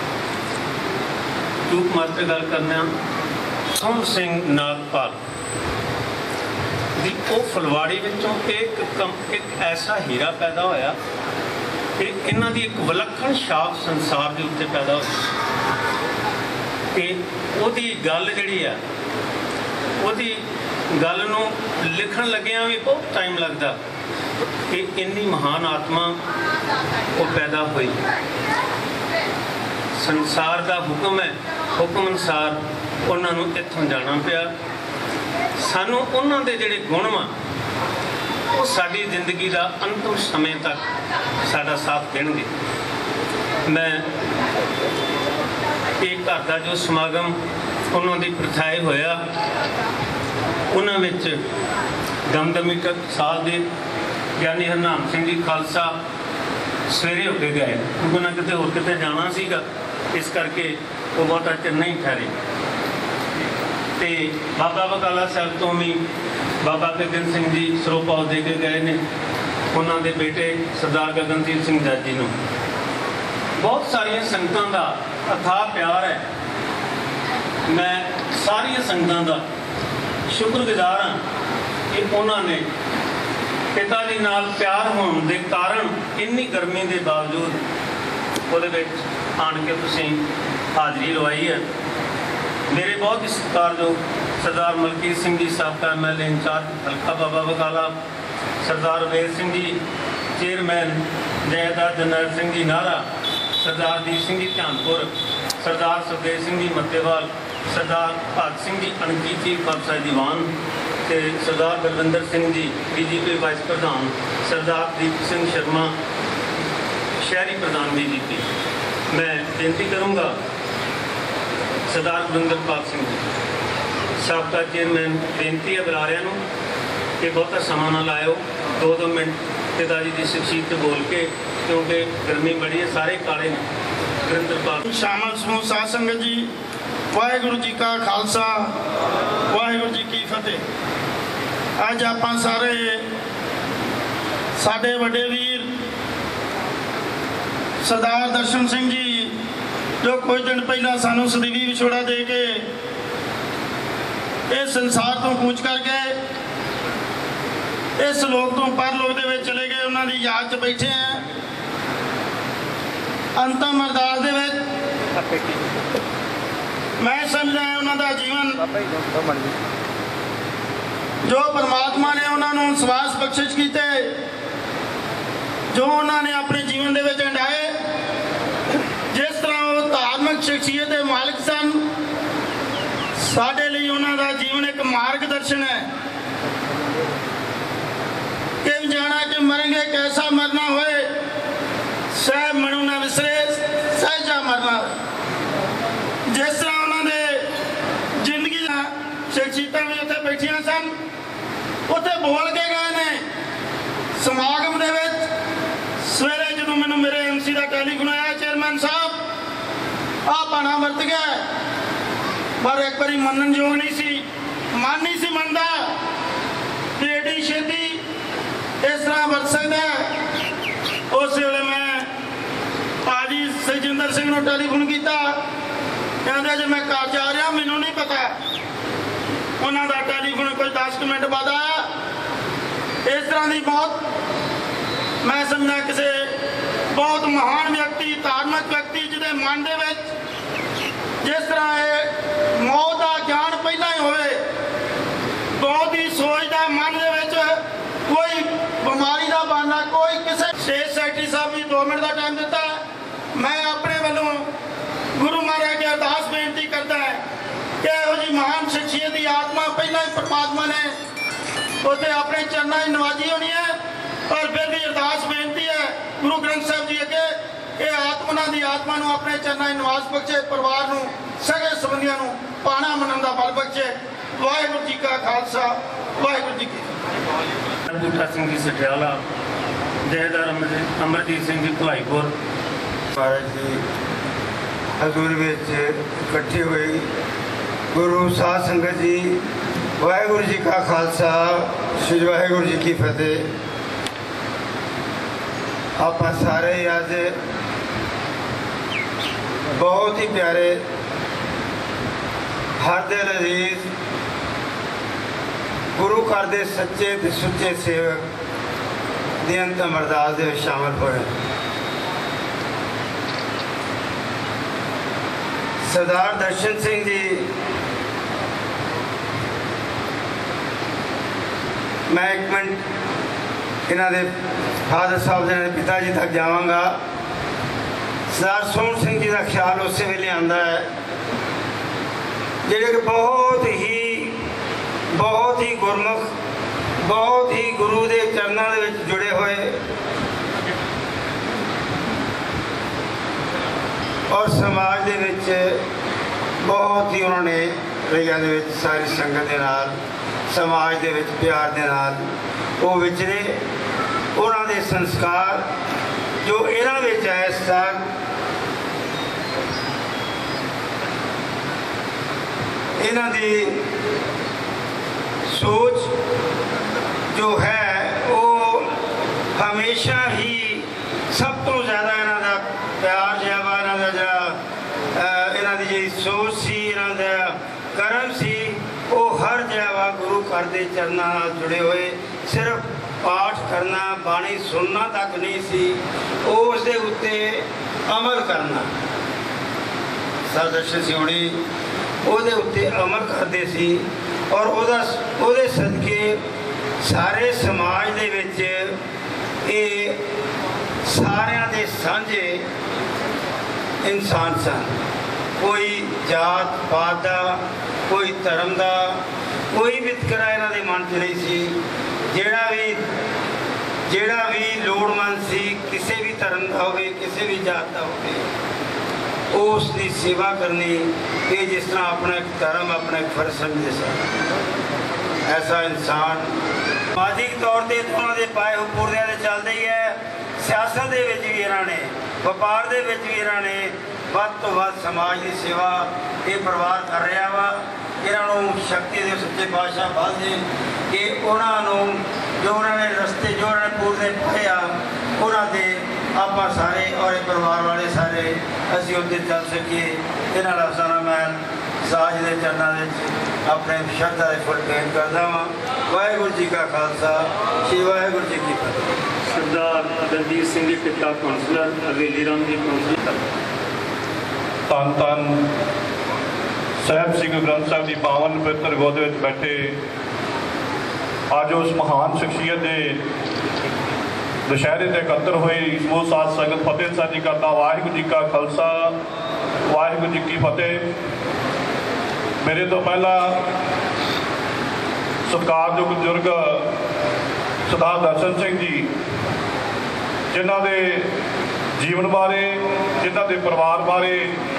ਟੂਕ ਮਾਤਰ ਗੱਲ ਕਰਨਾ ਸੋਹਣ ਸਿੰਘ ਨਾਗਪਾਲ ਦੀ ਉਹ ਫੁਲਵਾੜੀ ਵਿੱਚੋਂ ਇੱਕ ਇੱਕ ਐਸਾ ਹੀਰਾ ਪੈਦਾ ਹੋਇਆ ਕਿ ਇਹਨਾਂ ਦੀ ਇੱਕ ਵਿਲੱਖਣ ਛਾਪ ਸੰਸਾਰ ਦੇ ਉੱਤੇ ਪੈਦਾ ਹੋਈ ਕਿ ਉਹਦੀ ਗੱਲ ਜਿਹੜੀ ਆ, ਉਹਦੀ ਗੱਲ ਨੂੰ ਲਿਖਣ ਲੱਗਿਆਂ ਵੀ ਬਹੁਤ ਟਾਈਮ ਲੱਗਦਾ ਕਿ ਇੰਨੀ ਮਹਾਨ ਆਤਮਾ ਉਹ ਪੈਦਾ ਹੋਈ। ਸੰਸਾਰ ਦਾ ਹੁਕਮ ਹੈ, ਹੁਕਮ ਅਨੁਸਾਰ ਉਹਨਾਂ ਨੂੰ ਇੱਥੋਂ ਜਾਣਾ ਪਿਆ। ਸਾਨੂੰ ਉਹਨਾਂ ਦੇ ਜਿਹੜੇ ਗੁਣ ਵਾ ਉਹ ਸਾਡੀ ਜ਼ਿੰਦਗੀ ਦਾ ਅੰਤਿਮ ਸਮੇਂ ਤੱਕ ਸਾਡਾ ਸਾਥ ਦੇਣਗੇ। ਮੈਂ ਇਹ ਘਰ ਦਾ ਜੋ ਸਮਾਗਮ ਉਹਨਾਂ ਦੀ ਪ੍ਰਥਾਏ ਹੋਇਆ, ਉਹਨਾਂ ਵਿੱਚ ਦਮਦਮੀ ਸਾਲ ਦੇ ਗਿਆਨੀ ਹਰਨਾਮ ਸਿੰਘ ਜੀ ਖਾਲਸਾ ਸਵੇਰੇ ਹੋ ਕੇ ਗਏ, ਉਹਨਾਂ ਕਿਤੇ ਹੋਰ ਕਿਤੇ ਜਾਣਾ ਸੀਗਾ, ਇਸ ਕਰਕੇ ਉਹ ਬਹੁਤਾ ਚਿਰ ਨਹੀਂ ਠਹਿਰੇ। ਤੇ ਬਾਬਾ ਬਕਾਲਾ ਸਾਹਿਬ ਤੋਂ ਵੀ ਬਾਬਾ ਗਗਨ ਸਿੰਘ ਜੀ ਸਰੋਪਾਲ ਦੇ ਕੇ ਗਏ ਨੇ ਉਹਨਾਂ ਦੇ ਬੇਟੇ ਸਰਦਾਰ ਗਗਨਦੀਪ ਸਿੰਘ ਜੱਜ ਜੀ ਨੂੰ। ਬਹੁਤ ਸਾਰੀਆਂ ਸੰਗਤਾਂ ਦਾ ਅਥਾਹ ਪਿਆਰ ਹੈ। ਮੈਂ ਸਾਰੀਆਂ ਸੰਗਤਾਂ ਦਾ ਸ਼ੁਕਰਗੁਜ਼ਾਰ ਹਾਂ ਕਿ ਉਹਨਾਂ ਨੇ ਪਿਤਾ ਜੀ ਨਾਲ ਪਿਆਰ ਹੋਣ ਦੇ ਕਾਰਨ ਇੰਨੀ ਗਰਮੀ ਦੇ ਬਾਵਜੂਦ ਉਹਦੇ ਵਿੱਚ ਆਣ ਕੇ ਤੁਸੀਂ ਹਾਜ਼ਰੀ ਲਵਾਈ ਹੈ। ਮੇਰੇ ਬਹੁਤ ਹੀ ਸਤਿਕਾਰਯੋਗ ਸਰਦਾਰ ਮਲਕੀਤ ਸਿੰਘ ਜੀ ਸਾਬਕਾ ਐਮ ਐਲ ਏ ਇੰਚਾਰਜ ਹਲਕਾ ਬਾਬਾ ਬਕਾਲਾ, ਸਰਦਾਰ ਵੇਦ ਸਿੰਘ ਜੀ ਚੇਅਰਮੈਨ ਜੈਦਾਰ ਜਰਨੈਲ ਸਿੰਘ ਜੀ ਨਾਹਰਾ, ਸਰਦਾਰ ਦੀਪ ਸਿੰਘ ਜੀ ਧਿਆਨਪੁਰ, ਸਰਦਾਰ ਸੁਖਦੇਵ ਸਿੰਘ ਜੀ ਮੱਤੇਵਾਲ, ਸਰਦਾਰ ਭਗਤ ਸਿੰਘ ਜੀ ਅਣਜੀਤੀ ਖਾਲਸਾ ਦੀਵਾਨ ਤੇ ਸਰਦਾਰ ਬਲਵਿੰਦਰ ਸਿੰਘ ਜੀ ਬੀ ਜੇ ਪੀ ਵਾਈਸ ਪ੍ਰਧਾਨ, ਸਰਦਾਰ ਦੀਪ ਸਿੰਘ ਸ਼ਰਮਾ ਸ਼ਹਿਰੀ ਪ੍ਰਧਾਨ ਬੀ ਜੇ ਪੀ। ਮੈਂ ਬੇਨਤੀ ਕਰੂੰਗਾ ਸਰਦਾਰ ਗੁਰਿੰਦਰਪਾਲ ਸਿੰਘ ਜੀ ਸਾਬਕਾ ਚੇਅਰਮੈਨ, ਬੇਨਤੀ ਹੈ ਬੁਲਾਰਿਆਂ ਨੂੰ ਕਿ ਬਹੁਤਾ ਸਮਾਂ ਨਾ ਲਾਇਓ, ਦੋ ਦੋ ਮਿੰਟ ਪਿਤਾ ਜੀ ਦੀ ਸ਼ਖਸੀਅਤ ਤੇ ਬੋਲ ਕੇ, ਕਿਉਂਕਿ ਗਰਮੀ ਬੜੀ ਹੈ, ਸਾਰੇ ਕਾਲੇ ਨੇ। ਗੁਰਿੰਦਰਪਾਲ ਸ਼ਾਮਲ ਸਮੂਹ ਸਾਧ ਸੰਗਤ ਜੀ, ਵਾਹਿਗੁਰੂ ਜੀ ਕਾ ਖਾਲਸਾ ਵਾਹਿਗੁਰੂ ਜੀ ਕੀ ਫਤਿਹ। ਅੱਜ ਆਪਾਂ ਸਾਰੇ ਸਾਡੇ ਵੱਡੇ ਵੀਰ ਸਰਦਾਰ ਦਰਸ਼ਨ ਸਿੰਘ ਜੀ, ਜੋ ਕੁਝ ਦਿਨ ਪਹਿਲਾਂ ਸਾਨੂੰ ਸਦੀਵੀ ਵਿਛੋੜਾ ਦੇ ਕੇ इस संसार तो कूच कर गए, इस लोक तो परलोक दे विच चले गए, उन्होंने याद च बैठे हैं। अंतिम अरदास दे विच मैं समझदा है उन्होंने जीवन जो परमात्मा ने उन्होंने सवास बख्शिश कीते, जो उन्होंने अपने जीवन दे विच हंडाए, जिस तरह वो धार्मिक शख्सियत के मालिक सन, साडे लिए उन्होंने जीवन एक मार्गदर्शन है। कि जाना कि मरेंगे कैसा मरना होए, सह मनु न विसरे सहजा मरना। जिस तरह उन्होंने जिंदगी शख्सियत भी उत्थे बैठिया सन, उत्थे बोल के गए ने समागम दे विच। सवेरे जो मैंने मेरे एम सी का टेलीफोन आया, चेयरमैन साहब आ पाना वरत गया, पर एक बार मनन योग नहीं सी, मन नहीं सी मनता कि एडी छेती इस तरह वरत सकता है। उस वेले मैं भाजी सजिंदर सिंह को टेलीफोन किया, कहते जो मैं घर जा रहा, मैनू नहीं पता। उन्होंने टेलीफोन कुछ दस मिनट बाद आया। इस तरह की बहुत मैं समझा किसी बहुत महान व्यक्ति, धार्मिक व्यक्ति जिहदे मन दे विच जिस तरह मौत का ज्ञान पहला ही होवे, बहुत ही सोचता मन दे विच कोई बीमारी का बहाना, कोई किसी स्टेट सैकटरी साहब भी दो मिनट का टाइम दिता। मैं अपने वालों गुरु महाराज की अरदास बेनती करता है कि यहो जी महान शख्सियत की आत्मा पहला ही परमात्मा ने उत्ते अपने चरणों में नवाजी होनी है। पर फिर भी अरदास बेनती है गुरु ग्रंथ साहब जी अगे कि आत्मा की आत्मा को अपने चरणों में निवास बख्शे, परिवार को सगे संबंधियों को पाना मनन का बल बख्शे। वाहिगुरू जी का खालसा, वाहिगुरू जी की फतेह। बूटा सिंह जी सठियाला, जहेदार अमरजीत सिंह जी भलाईपुर। महाराज जी हजूर विच इकट्ठी हुई गुरु साध संगत जी, वाहिगुरू जी का खालसा, श्री वाहिगुरू जी की फतेह। आप सारे अज बहुत ही प्यारे हर दिल अजीज गुरु घर के सच्चे ते सुच्चे सेवक दी अंतिम अरदास दे शामिल होए। सरदार दर्शन सिंह जी, मैं एक मिनट इन्हों के फादर साहब के पिता जी तक जावांगा। सरदार सोहन सिंह जी का ख्याल उस वेले आता है जिहड़े बहुत ही बहुत ही गुरमुख, बहुत ही गुरु के चरणों के विच जुड़े हुए और समाज के विच बहुत ही उन्होंने रैया दे विच सारी संगत के नाल, समाज के विच प्यार के नाल वो विचरे। उन्होंने संस्कार जो इन्हां विच आए सन, इन्हां दी सोच जो है वो हमेशा ही सब तो ज़्यादा इन्हां दा प्यार जिहा वा, इन्हां दा जिहड़ा इन्हां दी जिहड़ी सोच सी, इन्हां दा कर्म सी, वो हर जिहा वा गुरु घर दे चरनां नाल जुड़े हुए। सिर्फ पाठ करना, बाणी सुनना तक नहीं सी, उस दे उत्ते अमल करना। सरदर्शन सिंह ਉਹਦੇ ਉੱਤੇ ਅਮਲ ਕਰਦੇ ਸੀ और ਉਹਦਾ ਉਹਦੇ ਸਦਕੇ ਸਾਰੇ ਸਮਾਜ ਦੇ ਵਿੱਚ ਇਹ ਸਾਰਿਆਂ ਦੇ ਸਾਂਝੇ ਇਨਸਾਨ ਸਨ। कोई जात पात का, कोई धर्म का, कोई वितकरा इन्हां दे मन च नहीं सी। जेड़ा भी जेड़ा भी लोड़मंद सी, किसी भी धर्म का होवे, किसी भी जात का होवे, उसकी सेवा करनी ये जिस तरह अपना एक धर्म, अपना एक फर्ज समझे सन। ऐसा इंसान समाजिक तौर पर तो उन्होंने पाए हुए पूर्णिया से चलते ही है। सियासत के भी इन्होंने, व्यापार के भी इन्होंने ਵੱਧ ਤੋਂ ਵੱਧ समाज की सेवा ये परिवार कर रहा वा। इन्हों शक्ति के सच्चे पातशाह बल दे कि उन्होंने जो उन्होंने रस्ते जो उन्होंने पूरे पाए आ उन्होंने आप सारे और परिवार वाले सारे असी उत्ते चल सकीए। इन्होंने लफ्ज़ों में मैं उस्ताद जी के चरणों में अपने श्रद्धा के फुल भेंट करता वा। वाहिगुरू जी का खालसा, श्री वाहिगुरू जी की फतेह। सरदार दलजीत सिंह जी पिता कौंसलर हवेली राम जी कौंसलर। ਧੰਨ ਧੰਨ ਸਾਹਿਬ ਸਿੰਘ ਗ੍ਰੰਥ ਸਾਹਿਬ ਦੀ ਪਾਵਨ ਪਵਿੱਤਰ ਗੋਦ ਵਿੱਚ ਬੈਠੇ ਅੱਜ ਉਸ ਮਹਾਨ ਸ਼ਖਸੀਅਤ ਦੇ ਦੁਸ਼ਹਿਰੇ ਤੇ ਇਕੱਤਰ ਹੋਈ ਸਮੂਹ ਸਾਧ ਸੰਗਤ ਫਤਿਹ ਸਾਂਝੀ ਕਰਦਾ। ਵਾਹਿਗੁਰੂ ਜੀ ਕਾ ਖਾਲਸਾ, ਵਾਹਿਗੁਰੂ ਜੀ ਕੀ ਫਤਿਹ। ਮੇਰੇ ਤੋਂ ਪਹਿਲਾਂ ਸਤਿਕਾਰਯੋਗ ਬਜ਼ੁਰਗ ਸਰਦਾਰ ਦਰਸ਼ਨ ਸਿੰਘ ਜੀ, ਜਿਨ੍ਹਾਂ ਦੇ ਜੀਵਨ ਬਾਰੇ, ਜਿਨ੍ਹਾਂ ਦੇ ਪਰਿਵਾਰ ਬਾਰੇ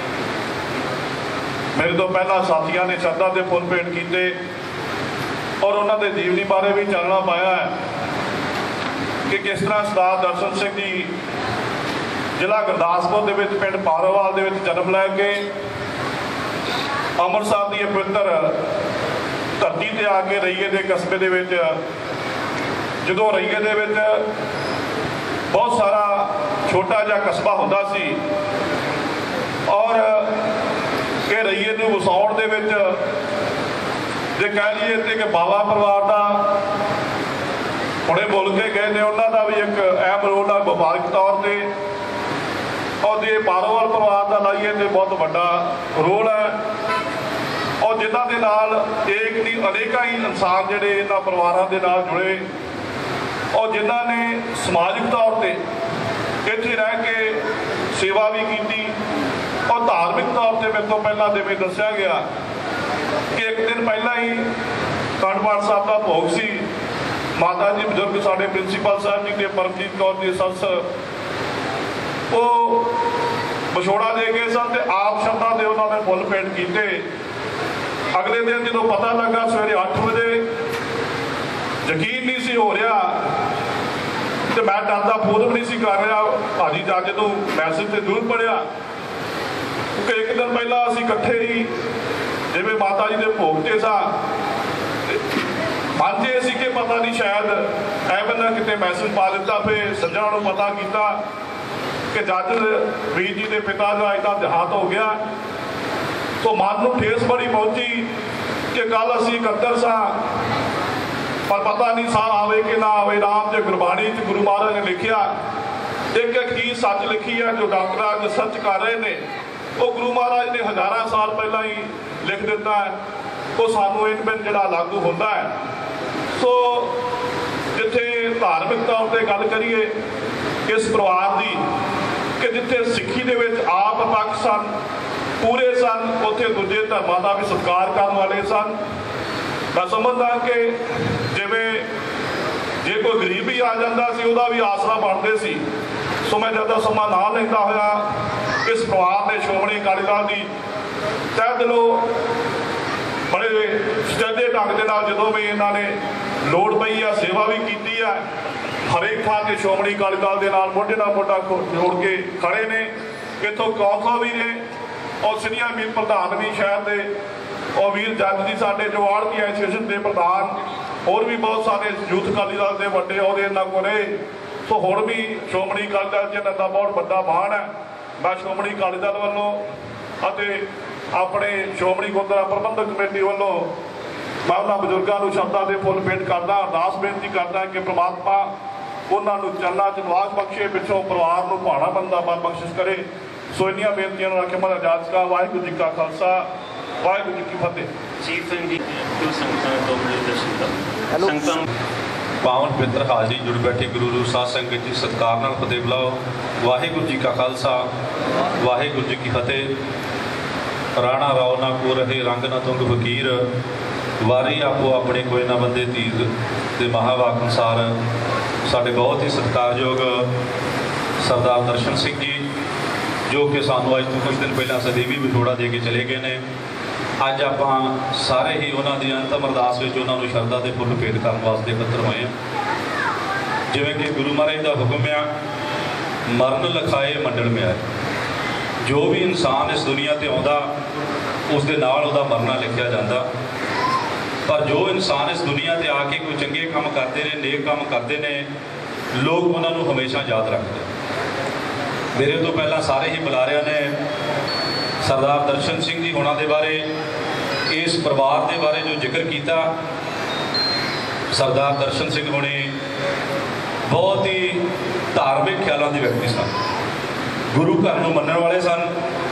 ਮੇਰੇ ਤੋਂ ਪਹਿਲਾਂ ਸਾਥੀਆਂ ਨੇ ਸ਼ਰਧਾ ਦੇ ਫੁੱਲ ਭੇਟ ਕੀਤੇ ਔਰ ਉਹਨਾਂ ਦੇ ਜੀਵਨੀ ਬਾਰੇ ਵੀ ਚਾਨਣਾ ਪਾਇਆ ਹੈ ਕਿ ਕਿਸ ਤਰ੍ਹਾਂ ਸਰਦਾਰ ਦਰਸ਼ਨ ਸਿੰਘ ਜੀ ਜ਼ਿਲ੍ਹਾ ਗੁਰਦਾਸਪੁਰ ਦੇ ਵਿੱਚ ਪਿੰਡ ਪਾਰੋਵਾਲ ਦੇ ਵਿੱਚ ਜਨਮ ਲੈ ਕੇ ਅੰਮ੍ਰਿਤਸਰ ਦੀ ਪਵਿੱਤਰ ਧਰਤੀ ਤੇ ਆ ਕੇ ਰਈਏ ਦੇ ਕਸਬੇ ਦੇ ਵਿੱਚ, ਜਦੋਂ ਰਈਏ ਦੇ ਵਿੱਚ ਬਹੁਤ ਸਾਰਾ ਛੋਟਾ ਜਿਹਾ ਕਸਬਾ ਹੁੰਦਾ ਸੀ ਔਰ ਇਹ ਰਈਏ ਨੂੰ ਵਸਾਉਣ ਦੇ ਵਿੱਚ ਜੇ ਕਹਿ ਲਈਏ ਤੇ ਕਿ ਬਾਵਾ ਪਰਿਵਾਰ ਦਾ ਹੁਣੇ ਬੋਲ ਕੇ ਗਏ ਨੇ, ਉਹਨਾਂ ਦਾ ਵੀ ਇੱਕ ਅਹਿਮ ਰੋਲ ਹੈ ਵਪਾਰਕ ਤੌਰ ਤੇ, ਔਰ ਜੇ ਪਾਰੋਵਾਲ ਪਰਿਵਾਰ ਦਾ ਲਾਈਏ ਤੇ ਬਹੁਤ ਵੱਡਾ ਰੋਲ ਹੈ ਔਰ ਜਿਨ੍ਹਾਂ ਦੇ ਨਾਲ ਇੱਕ ਨਹੀਂ ਅਨੇਕਾਂ ਹੀ ਇਨਸਾਨ ਜਿਹੜੇ ਇਹਨਾਂ ਪਰਿਵਾਰਾਂ ਦੇ ਨਾਲ ਜੁੜੇ ਔਰ ਜਿਨ੍ਹਾਂ ਨੇ ਸਮਾਜਿਕ ਤੌਰ ਤੇ ਇੱਥੇ ਰਹਿ ਕੇ ਸੇਵਾ ਵੀ ਕੀਤੀ ਔਰ ਧਾਰਮਿਕ ਤੌਰ ਤੇ ਮੇਰੇ ਤੋਂ ਪਹਿਲਾਂ ਜਿਵੇਂ ਦੱਸਿਆ ਗਿਆ ਕਿ ਇੱਕ ਦਿਨ ਪਹਿਲਾਂ ਹੀ ਅਖੰਡ ਪਾਠ ਸਾਹਿਬ ਦਾ ਭੋਗ ਸੀ। ਮਾਤਾ ਜੀ ਬਜ਼ੁਰਗ ਸਾਡੇ ਪ੍ਰਿੰਸੀਪਲ ਸਾਹਿਬ ਜੀ ਦੇ ਪਰਮਜੀਤ ਕੌਰ ਦੀ ਸੱਸ ਉਹ ਵਿਛੋੜਾ ਦੇ ਗਏ ਸਨ ਤੇ ਆਪ ਸ਼ਬਦਾਂ ਦੇ ਉਹਨਾਂ ਨੇ ਫੁੱਲ ਭੇਟ ਕੀਤੇ। ਅਗਲੇ ਦਿਨ ਜਦੋਂ ਪਤਾ ਲੱਗਾ ਸਵੇਰੇ ਅੱਠ ਵਜੇ, ਯਕੀਨ ਨਹੀਂ ਸੀ ਹੋ ਰਿਹਾ ਤੇ ਮੈਂ ਡਰ ਦਾ ਫੋਨ ਵੀ ਨਹੀਂ ਸੀ ਕਰ ਰਿਹਾ। ਭਾਜੀ ਜੱਜ ਨੂੰ ਮੈਸੇਜ ਤੇ ਜ਼ਰੂਰ ਪੜਿਆ ਕਿਉਂਕਿ ਇੱਕ ਦਿਨ ਪਹਿਲਾਂ ਅਸੀਂ ਇਕੱਠੇ ਹੀ ਜਿਵੇਂ ਮਾਤਾ ਜੀ ਦੇ ਭੋਗ ਤੇ ਸਾਂ, ਮੰਨਦੇ ਸੀ ਕਿ ਪਤਾ ਨਹੀਂ ਸ਼ਾਇਦ ਐਵੇਂ ਨਾ ਕਿਤੇ ਮੈਸੇਜ ਪਾ ਦਿੱਤਾ। ਫਿਰ ਸੱਜਣਾ ਨੂੰ ਪਤਾ ਕੀਤਾ ਕਿ ਜੱਜ ਵੀਰ ਜੀ ਦੇ ਪਿਤਾ ਦਾ ਇੱਦਾਂ ਦੇਹਾਂਤ ਹੋ ਗਿਆ। ਤੋਂ ਮਨ ਨੂੰ ਠੇਸ ਬੜੀ ਪਹੁੰਚੀ ਕਿ ਕੱਲ ਅਸੀਂ ਇਕੱਤਰ ਸਾਂ ਪਰ ਪਤਾ ਨਹੀਂ ਸਾਹ ਆਵੇ ਕਿ ਨਾ ਆਵੇ। ਰਾਮ ਦੇ ਗੁਰਬਾਣੀ 'ਚ ਗੁਰੂ ਮਹਾਰਾਜ ਨੇ ਲਿਖਿਆ, ਇੱਕ ਇੱਕ ਚੀਜ਼ ਸੱਚ ਲਿਖੀ ਹੈ ਜੋ ਡਾਕਟਰ ਅੱਜ ਸੱਚ ਕਰ ਰਹੇ ਨੇ, ਉਹ ਗੁਰੂ ਮਹਾਰਾਜ ਨੇ ਹਜ਼ਾਰਾਂ ਸਾਲ ਪਹਿਲਾਂ ਹੀ ਲਿਖ ਦਿੱਤਾ ਹੈ। ਉਹ ਸਾਨੂੰ ਇਹ ਬਿਨ ਜਿਹੜਾ ਲਾਗੂ ਹੁੰਦਾ ਹੈ। ਸੋ ਜਿੱਥੇ ਧਾਰਮਿਕ ਤੌਰ ਤੇ ਗੱਲ ਕਰੀਏ ਇਸ ਪਰਿਵਾਰ ਦੀ ਕਿ ਜਿੱਥੇ ਸਿੱਖੀ ਦੇ ਵਿੱਚ ਆਪ ਪੱਖ ਸਨ, ਪੂਰੇ ਸਨ, ਉੱਥੇ ਦੂਜੇ ਧਰਮਾਂ ਦਾ ਵੀ ਸਤਿਕਾਰ ਕਰਨ ਵਾਲੇ ਸਨ। ਮੈਂ ਸਮਝਦਾ ਕਿ ਜਿਵੇਂ ਜੇ ਕੋਈ ਗਰੀਬ ਵੀ ਆ ਜਾਂਦਾ ਸੀ ਉਹਦਾ ਵੀ ਆਸਰਾ ਬਣਦੇ ਸੀ। ਸੋ ਮੈਂ ਜਦੋਂ ਸਮਾਂ ਨਾ ਲੈਂਦਾ ਹੋਇਆ ਇਸ ਪਰਿਵਾਰ ਨੇ ਸ਼੍ਰੋਮਣੀ ਅਕਾਲੀ ਦਲ ਦੀ ਤਹਿ ਦਿਲੋਂ ਬੜੇ ਸੁਚੱਜੇ ਢੰਗ ਦੇ ਨਾਲ ਜਦੋਂ ਵੀ ਇਹਨਾਂ ਨੇ ਲੋੜ ਪਈ ਆ ਸੇਵਾ ਵੀ ਕੀਤੀ ਆ। ਹਰੇਕ ਥਾਂ ਤੇ ਸ਼੍ਰੋਮਣੀ ਅਕਾਲੀ ਦਲ ਦੇ ਨਾਲ ਮੋਢੇ ਨਾਲ ਮੋਢਾ ਜੋੜ ਕੇ ਖੜੇ ਨੇ। ਇੱਥੋਂ ਕੌਂਸਲਰ ਵੀ ਨੇ ਔਰ ਸੀਨੀਅਰ ਮੀਤ ਪ੍ਰਧਾਨ ਵੀ ਸ਼ਹਿਰ ਦੇ ਔਰ ਵੀਰ ਜੱਜ ਜੀ ਸਾਡੇ ਜਵਾੜ ਦੀ ਐਸੋਸੀਏਸ਼ਨ ਦੇ ਪ੍ਰਧਾਨ, ਹੋਰ ਵੀ ਬਹੁਤ ਸਾਰੇ ਯੂਥ ਅਕਾਲੀ ਦਲ ਦੇ ਵੱਡੇ ਅਹੁਦੇ ਇਹਨਾਂ ਕੋਲ ਰਹੇ। ਸੋ ਹੁਣ ਵੀ ਸ਼੍ਰੋਮਣੀ ਅਕਾਲੀ ਦਲ 'ਚ ਇਹਨਾਂ ਦਾ ਬਹੁਤ ਵੱਡਾ ਮਾਣ ਹੈ। ਮੈਂ ਸ਼੍ਰੋਮਣੀ ਅਕਾਲੀ ਦਲ ਵੱਲੋਂ ਅਤੇ ਆਪਣੇ ਸ਼੍ਰੋਮਣੀ ਗੁਰਦੁਆਰਾ ਪ੍ਰਬੰਧਕ ਕਮੇਟੀ ਵੱਲੋਂ ਮੈਂ ਉਹਨਾਂ ਬਜ਼ੁਰਗਾਂ ਨੂੰ ਸ਼ਬਦਾਂ ਦੇ ਫੁੱਲ ਭੇਟ ਕਰਦਾ, ਅਰਦਾਸ ਬੇਨਤੀ ਕਰਦਾ ਕਿ ਪ੍ਰਮਾਤਮਾ ਉਹਨਾਂ ਨੂੰ ਚਰਨਾਂ 'ਚ ਨਿਵਾਸ ਬਖਸ਼ੇ, ਪਿੱਛੋਂ ਪਰਿਵਾਰ ਨੂੰ ਭਾਣਾ ਬੰਦਾ ਬਲ ਬਖਸ਼ਿਸ਼ ਕਰੇ। ਸੋ ਇੰਨੀਆਂ ਬੇਨਤੀਆਂ ਨਾਲ ਰੱਖੇ ਮਨ ਇਜਾਜ਼ਤ ਕਾ। ਵਾਹਿਗੁਰੂ ਜੀ ਕਾ ਖਾਲਸਾ, ਵਾਹਿਗੁਰੂ ਜੀ ਕੀ ਫਤਿਹ। ਚੀਫ ਜੀ ਸੰਗਤਾਂ ਤੋਂ ਦਰਸ਼ਨ ਸੰਗਤਾਂ ਪਾਵਨ ਪਵਿੱਤਰ ਹਾਜ਼ਰੀ ਜੁੜ ਬੈਠੀ ਗੁਰੂ ਰੂ ਸਾਧ ਸੰਗਤ ਜੀ ਸਤਿਕਾਰ ਨਾਲ ਫਤਿਹ ਬੁਲਾਓ। ਵਾਹਿਗੁਰੂ ਜੀ ਕਾ ਖਾਲਸਾ, ਵਾਹਿਗੁਰੂ ਜੀ ਕੀ ਫਤਿਹ। ਰਾਣਾ ਰਾਓ ਨਾ ਕੋ ਰਹੇ ਰੰਗ ਨਾ ਤੁੰਗ ਫਕੀਰ, ਵਾਰੀ ਆਪੋ ਆਪਣੇ ਕੋਈ ਨਾ ਬੰਦੇ ਤੀਰ। ਤੇ ਮਹਾਵਾਕ ਅਨੁਸਾਰ ਸਾਡੇ ਬਹੁਤ ਹੀ ਸਤਿਕਾਰਯੋਗ ਸਰਦਾਰ ਦਰਸ਼ਨ ਸਿੰਘ ਜੀ ਜੋ ਕਿ ਸਾਨੂੰ ਅੱਜ ਤੋਂ ਕੁਝ ਦਿਨ ਪਹਿਲਾਂ ਸਦੀਵੀ ਵਿਛੋੜਾ ਦੇ ਕੇ ਚਲੇ ਗਏ ਨੇ। ਅੱਜ ਆਪਾਂ ਸਾਰੇ ਹੀ ਉਹਨਾਂ ਦੀ ਅੰਤਮ ਅਰਦਾਸ ਵਿੱਚ ਉਹਨਾਂ ਨੂੰ ਸ਼ਰਧਾ ਦੇ ਫੁੱਲ ਭੇਟ ਕਰਨ ਵਾਸਤੇ ਇਕੱਤਰ ਹੋਏ ਹਾਂ। ਜਿਵੇਂ ਕਿ ਗੁਰੂ ਮਹਾਰਾਜ ਦਾ ਹੁਕਮ ਆ, ਮਰਨ ਲਖਾਏ ਮੰਡਲ ਮਿਆਏ। ਜੋ ਵੀ ਇਨਸਾਨ ਇਸ ਦੁਨੀਆ ਤੇ ਆਉਂਦਾ ਉਸ ਦੇ ਨਾਲ ਉਹਦਾ ਮਰਨਾ ਲਿਖਿਆ ਜਾਂਦਾ। ਪਰ ਜੋ ਇਨਸਾਨ ਇਸ ਦੁਨੀਆ ਤੇ ਆ ਕੇ ਕੋਈ ਚੰਗੇ ਕੰਮ ਕਰਦੇ ਨੇ, ਨੇਕ ਕੰਮ ਕਰਦੇ ਨੇ, ਲੋਕ ਉਹਨਾਂ ਨੂੰ ਹਮੇਸ਼ਾ ਯਾਦ ਰੱਖਦੇ। ਮੇਰੇ ਤੋਂ ਪਹਿਲਾਂ ਸਾਰੇ ਹੀ ਬੁਲਾਰਿਆਂ ਨੇ ਸਰਦਾਰ ਦਰਸ਼ਨ ਸਿੰਘ ਜੀ ਹੋਣਾ ਦੇ ਬਾਰੇ इस परिवार के बारे जो जिक्र किया, सरदार दर्शन सिंह होने बहुत ही धार्मिक ख्यालों के व्यक्ति सन, गुरु घर को मनण वाले सन।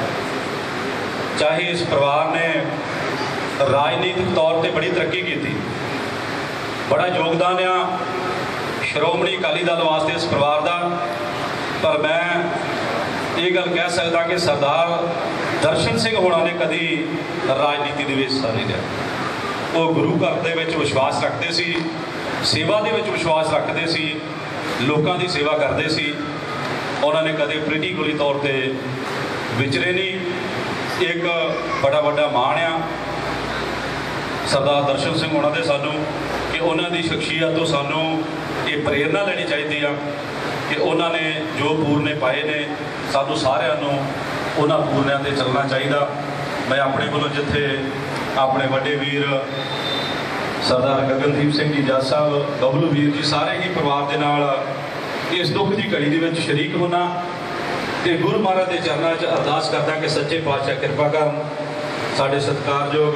चाहे इस परिवार ने राजनीतिक तौर पर बड़ी तरक्की की, बड़ा योगदान आ श्रोमणी अकाली दल वास्ते इस परिवार का, पर मैं ये गल कह सकता कि सरदार दर्शन सिंह होना ने कभी राजनीति के हिस्सा नहीं लिया। वो गुरु घर के विश्वास रखते सी, सेवा के विश्वास रखते सी, लोगों की सेवा करते सी। उन्होंने कभी पोलीटिकली तौर पर विचरे नहीं। एक बड़ा बड़ा मान आ सरदार दर्शन सिंह होना दे सानू कि उन्होंने शख्सियत तो सानू ये प्रेरणा लेनी चाहिए कि उन्होंने जो पूरने पाए ने सानू सारिਆਂ ਨੂੰ उन्होंने पूरनिਆਂ ते चलना चाहिए। मैं अपने कोलों जिथे अपने बड़े वीर सरदार गगनदीप सिंह जी जज साहब, बबलू वीर जी, सारे ही परिवार के नाल इस दुख की घड़ी के शरीक होना तो गुरु महाराज के चरणों च अरदास करता कि सच्चे पातशाह कृपा कर साडे सत्कारयोग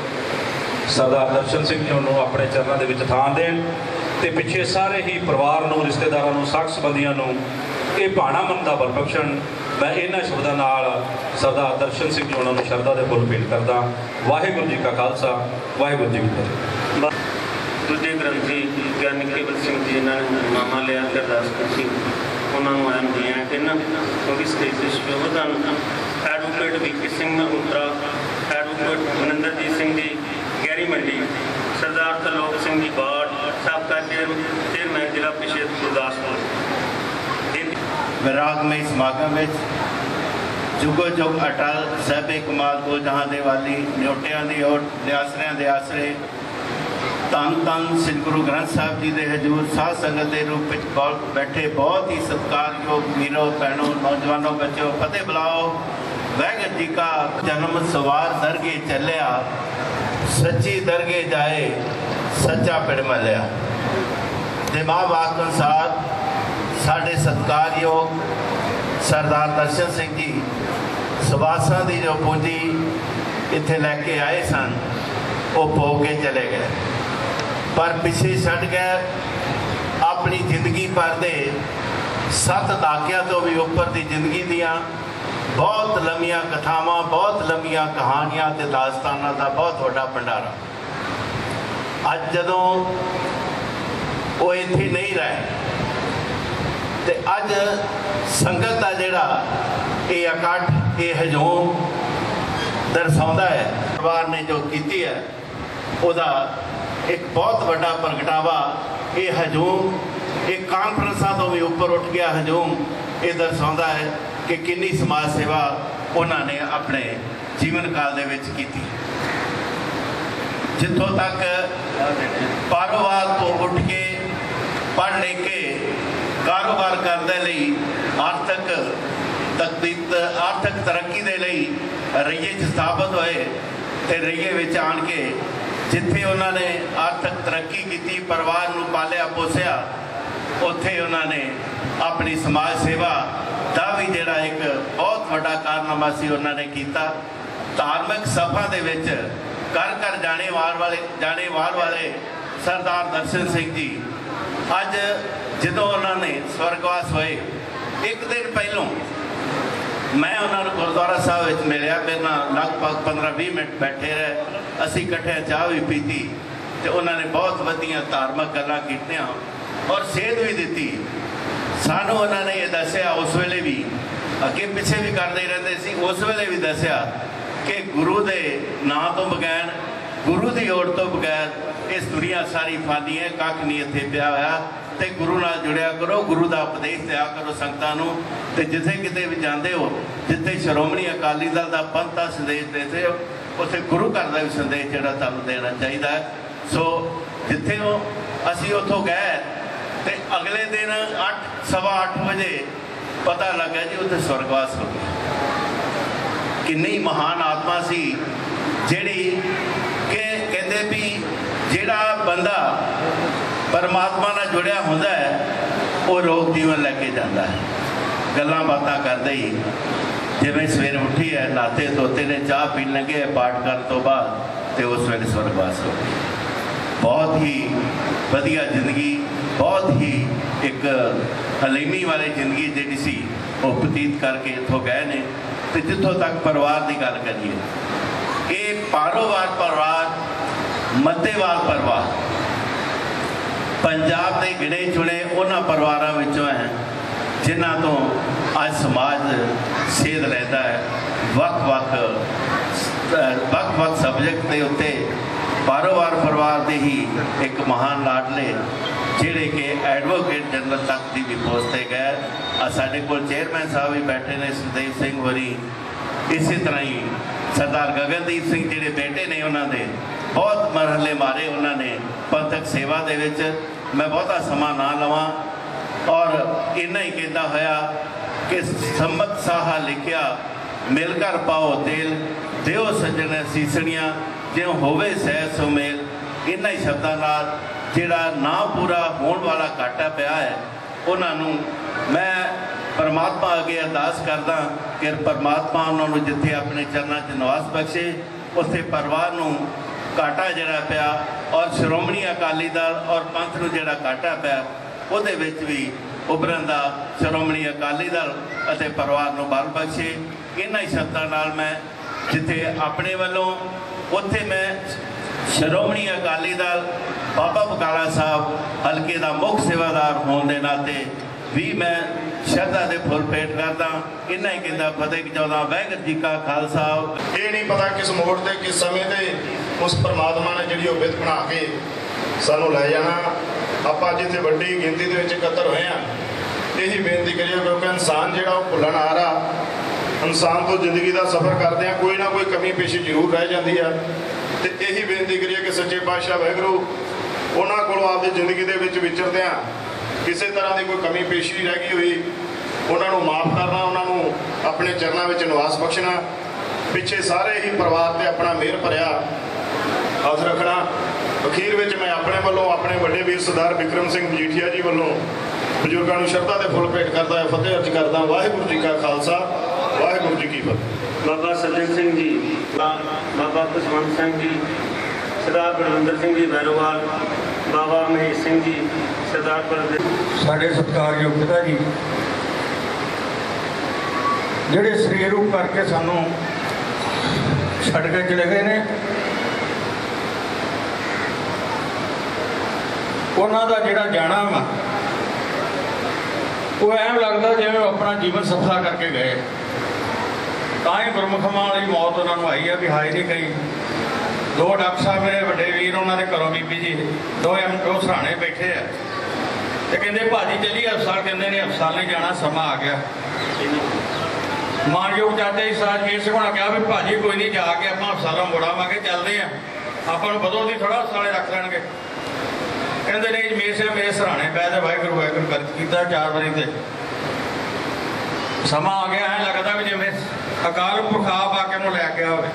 सरदार दर्शन सिंह जी उन्होंने अपने चरणों के थान देन ते पिछे सारे ही परिवार नूं, रिश्तेदारों नूं, साख संबंधियों नूं ये भाणा मन का बल बख्शण। मैं इन्हां शब्दों नाल सरदार दर्शन सिंह जी उन्होंने शरदा के फुल भेंट करदा। वाहिगुरू जी का खालसा, वाहिगुरू जी की फतेह। दूजे ग्रंथी ज्ञानी केवल सिंह जी इन्होंने नामा लिया कि अरदास की उन्होंने आम दिया कहना क्योंकि स्टेज से शोभदान advocate VK Singh Mahutra, advocate Maninderjit Singh ji Gairi Mandi, Sardar Tarlok Singh ji Badh, साबका चेयरमैन जिला परिषद गुरदासपुर। विरागमई समागम में जुगो जुग अटल साहबे कमाल को जहाँ दे वाली न्योटियां दी और लियासरियां दे आसरे धन धन श्री गुरु ग्रंथ साहब जी के हजूर साध संगत के रूप में बैठे बहुत ही सत्कारयोग वीरों, भैनों, नौजवानों, बच्चों, फतेह बुलाओ। वाहिगुरू जी का जन्म सवार दरगे चलिया, सच्ची दरगे जाए सच्चा पिड़ मलिया। दिमाग वाक अनुसार साढ़े सत्कारयोग सरदार दर्शन सिंह जी सवासा की जो पूंजी इत्थे लैके आए सन वो पो के चले गए, पर पिछे छड़ गए अपनी जिंदगी भर दे सत्त दाकिया तो भी उपर की जिंदगी दियाँ बहुत लंबिया कथावां, बहुत लंबिया कहानियां ते दास्तानां का बहुत बड़ा भंडारा। अज जदों वो इत्थे नहीं रहे ते अज संगत का जिहड़ा ये इकट्ठ, ये हजूम दर्शाता है परिवार ने जो की है उदा एक बहुत बड़ा प्रगटावा। ये हजूम एक कॉन्फ्रेंसा तो भी उपर उठ गया हजूम ये दर्शाता है कि कितनी समाज सेवा उन्होंने अपने जीवन काल की की। जितों तक कारोबार तो उठ के पढ़ लिख के कारोबार करने लई आर्थिक तकदीत आर्थिक तरक्की के लिए रईए स्थापित होए तो रईए विच आन के जिथे उन्होंने आर्थिक तरक्की की, परिवार को पालिया पोसिया, उत्थे उन्होंने अपनी समाज सेवा का भी जिहड़ा एक बहुत बड़ा कारनामा सी उन्होंने किया। धार्मिक सभा दे विच घर घर जाने वार वाले जाने वार वाले सरदार दर्शन सिंह जी अज जदों उन्होंने स्वर्गवास होए एक दिन पहलों मैं उन्होंने गुरुद्वारा साहब मिलया, मेरे नाल लगभग पंद्रह भी मिनट बैठे रहे, असी इकट्ठे चाह भी पीती तो उन्होंने बहुत वधिया धार्मिक गल्लां कीतियां और सेध भी दी। सानू उन्होंने ये दसिया उस वेले भी अगे पिछे भी करते रहते सी, उस वेले भी दसिया कि गुरु के नाम तो बगैर, गुरु की ओर तो बगैर इस दुनिया सारी फानी है, कख नहीं इत्थे पिया होया। तो गुरु नाल जुड़िया करो, गुरु का उपदेश दिया करो संगतां ते जिथे किते भी जाते हो, जिथे श्रोमणी अकाली दल का पंथ का संदेश देते हो उत्थे गुरु घर का भी संदेश जिहड़ा तुहानूं देना चाहिए। सो जिथे हो असी उत्थों गए तो अगले दिन अठ सवा अठ बजे पता लगा जी उत्थे स्वर्गवास हो गया। कितनी महान आत्मा सी जिहड़ी कि कहते भी जिहड़ा बंदा परमात्मा नाल जुड़िया होंदा है वो रोग जीवन लैके जाता है। गल्लां बातां करदे ही जिवें सवेरे उठी है, नाते धोते ने चाह पीन लगे, पाठ करने तो बाद ਤੇ ਉਸ ਵੇਲੇ स्वर्गवास हो गए। बहुत ही वधिया जिंदगी, बहुत ही एक हलीमी वाली जिंदगी जिहड़ी सी वो बतीत करके इत्थों गए ने। तो जितों तक परिवार की गल करिए, ये पारोवार परिवार, मतेवाल परिवार पंजाब के गिणे चुने उन्होंने परिवारों विचों है जिन्हों तो अज समाज सेध लेता है। वक् वक् वक् वक् सबजैक्ट के उत्ते पारोवार परिवार के ही एक महान लाडले जिहड़े कि एडवोकेट जनरल तक की भी पोस्ट पर गए। साडे कोल चेयरमैन साहब भी बैठे ने, सुखदेव सिंह होरी, इसी तरह ही सरदार गगनदीप सिंह जिहड़े बेटे ने उन्होंने बहुत मरहले मारे उन्होंने पंथक सेवा दे विच। मैं बहुता समा ना लवां और इन्ना ही कहता होया कि सम्मत साहा लिखिया मिलकर पाओ तेल दिओ सज्जन सीसणियां ज्यों होवे सह सुमेल। इन्ना ही शब्दों नाल जिहड़ा ना पूरा होने वाला घाटा पिया है उन्होंने मैं परमात्मा अगे अरदास करदा कि परमात्मा उन्होंने जिथे अपने चरणों च निवास बख्शे उत्थे परिवार नूं घाटा जिहड़ा पिया और श्रोमणी अकाली दल और पंथ नूं जिहड़ा घाटा पिया उहदे विच भी उभरन दा श्रोमणी अकाली दल अते परिवार नूं बल बख्शे। इन्हां ही शब्दां नाल मैं जिथे अपने वालों उत्थे मैं श्रोमणी अकाली दल बाबा बकाला साहब हल्के का मुख सेवादार होने के नाते भी मैं श्रद्धा के फुल भेंट करदा। इन्ना ही कहता फतेह चाहता वाहिगुरू जी का खालसा। ये नहीं पता किस मोड़ से किस समय से उस परमात्मा ने जी बित बना के सानू लै जाना। आप जिथे वड्डी गिनती के इकट्ठे होए हैं यही बेनती करिए क्योंकि इंसान जो भुलन आ रहा, इंसान तो जिंदगी का सफ़र करते हैं कोई ना कोई कमी पेशी जरूर रह जाती है। तो यही बेनती करिए कि सच्चे पातशाह वाहिगुरू उन्होंने को आपकी जिंदगी के विचरद किसी तरह की कोई कमी पेशी रह गई हुई उन्होंने माफ़ करना, उन्होंने अपने चरणों में निवास बख्शना। पिछे सारे ही परिवार से अपना मेहर भरिया हथ रखना। अखीर में मैं अपने वालों अपने बड़े वीर सरदार बिक्रम सिंह मजीठिया जी वालों बजुर्गों को श्रद्धा के फुल भेंट करता है फतेह अर्ज करदा। वाहिगुरू जी का खालसा, वाहिगुरू जी की फतेह। बाबा सज्जन सिंह जी, बाबा खुशवंत सिंह जी, सरदार बलविंदर सिंह जी बैरोवाल, बाबा महेश सिंह जी, सरदार बलदेव साढ़े सत्कारयोग पिता जी ਜਿਹੜੇ ਸਰੀਰ ਰੂਪ ਕਰਕੇ ਸਾਨੂੰ ਛੱਡ ਕੇ ਚਲੇ ਗਏ ਨੇ, ਉਹਨਾਂ ਦਾ ਜਿਹੜਾ ਜਾਣਾ ਵਾ ਉਹ ਐਂ ਲੱਗਦਾ ਜਿਵੇਂ ਉਹ ਆਪਣਾ ਜੀਵਨ ਸਫਲਾ ਕਰਕੇ ਗਏ। ਤਾਂ ਹੀ ਗੁਰਮੁਖਾਂ ਵਾਲੀ ਮੌਤ ਉਹਨਾਂ ਨੂੰ ਆਈ ਆ ਵੀ ਹਾਏ ਨਹੀਂ ਕਈ। ਦੋ ਡਾਕਟਰ ਸਾਹਿਬ ਮੇਰੇ ਵੱਡੇ ਵੀਰ ਉਹਨਾਂ ਦੇ ਘਰੋਂ ਬੀਬੀ ਜੀ ਦੋਵੇਂ ਉਹ ਸਰਾਣੇ ਬੈਠੇ ਆ ਤੇ ਕਹਿੰਦੇ ਭਾਜੀ ਚੱਲੀਏ ਹਸਪਤਾਲ। ਕਹਿੰਦੇ ਨੇ ਹਸਪਤਾਲ ਨਹੀਂ ਜਾਣਾ, ਸਮਾਂ ਆ ਗਿਆ। ਮਾਨਯੋਗ ਚਾਚਾ ਜੀ ਸਾਜਵੀਰ ਸਿੰਘ ਹੋਣਾ ਕਿਹਾ ਵੀ ਭਾਜੀ ਕੋਈ ਨਹੀਂ, ਜਾ ਕੇ ਆਪਾਂ ਹਸਪਤਾਲਾਂ ਮੁੜਾਵਾਂਗੇ, ਚੱਲਦੇ ਆ, ਆਪਾਂ ਨੂੰ ਬਦੋ ਦੀ ਥੋੜਾ ਹਸਪਤਾਲੇ ਰੱਖ ਲੈਣਗੇ। ਕਹਿੰਦੇ ਨਹੀਂ ਜਮੀਰ ਸਿੰਘ ਮੇਰੇ ਸਰਾਣੇ ਪੈ ਤੇ ਵਾਹਿਗੁਰੂ ਵਾਹਿਗੁਰੂ ਕਰ ਕੀਤਾ ਚਾਰ ਵਾਰੀ ਤੇ ਸਮਾਂ ਆ ਗਿਆ। ਐਂ ਲੱਗਦਾ ਵੀ ਜਿਵੇਂ ਅਕਾਲ ਪੁਰਖ ਆਪ ਆ ਕੇ ਉਹਨੂੰ ਲੈ ਕੇ ਆਵੇ।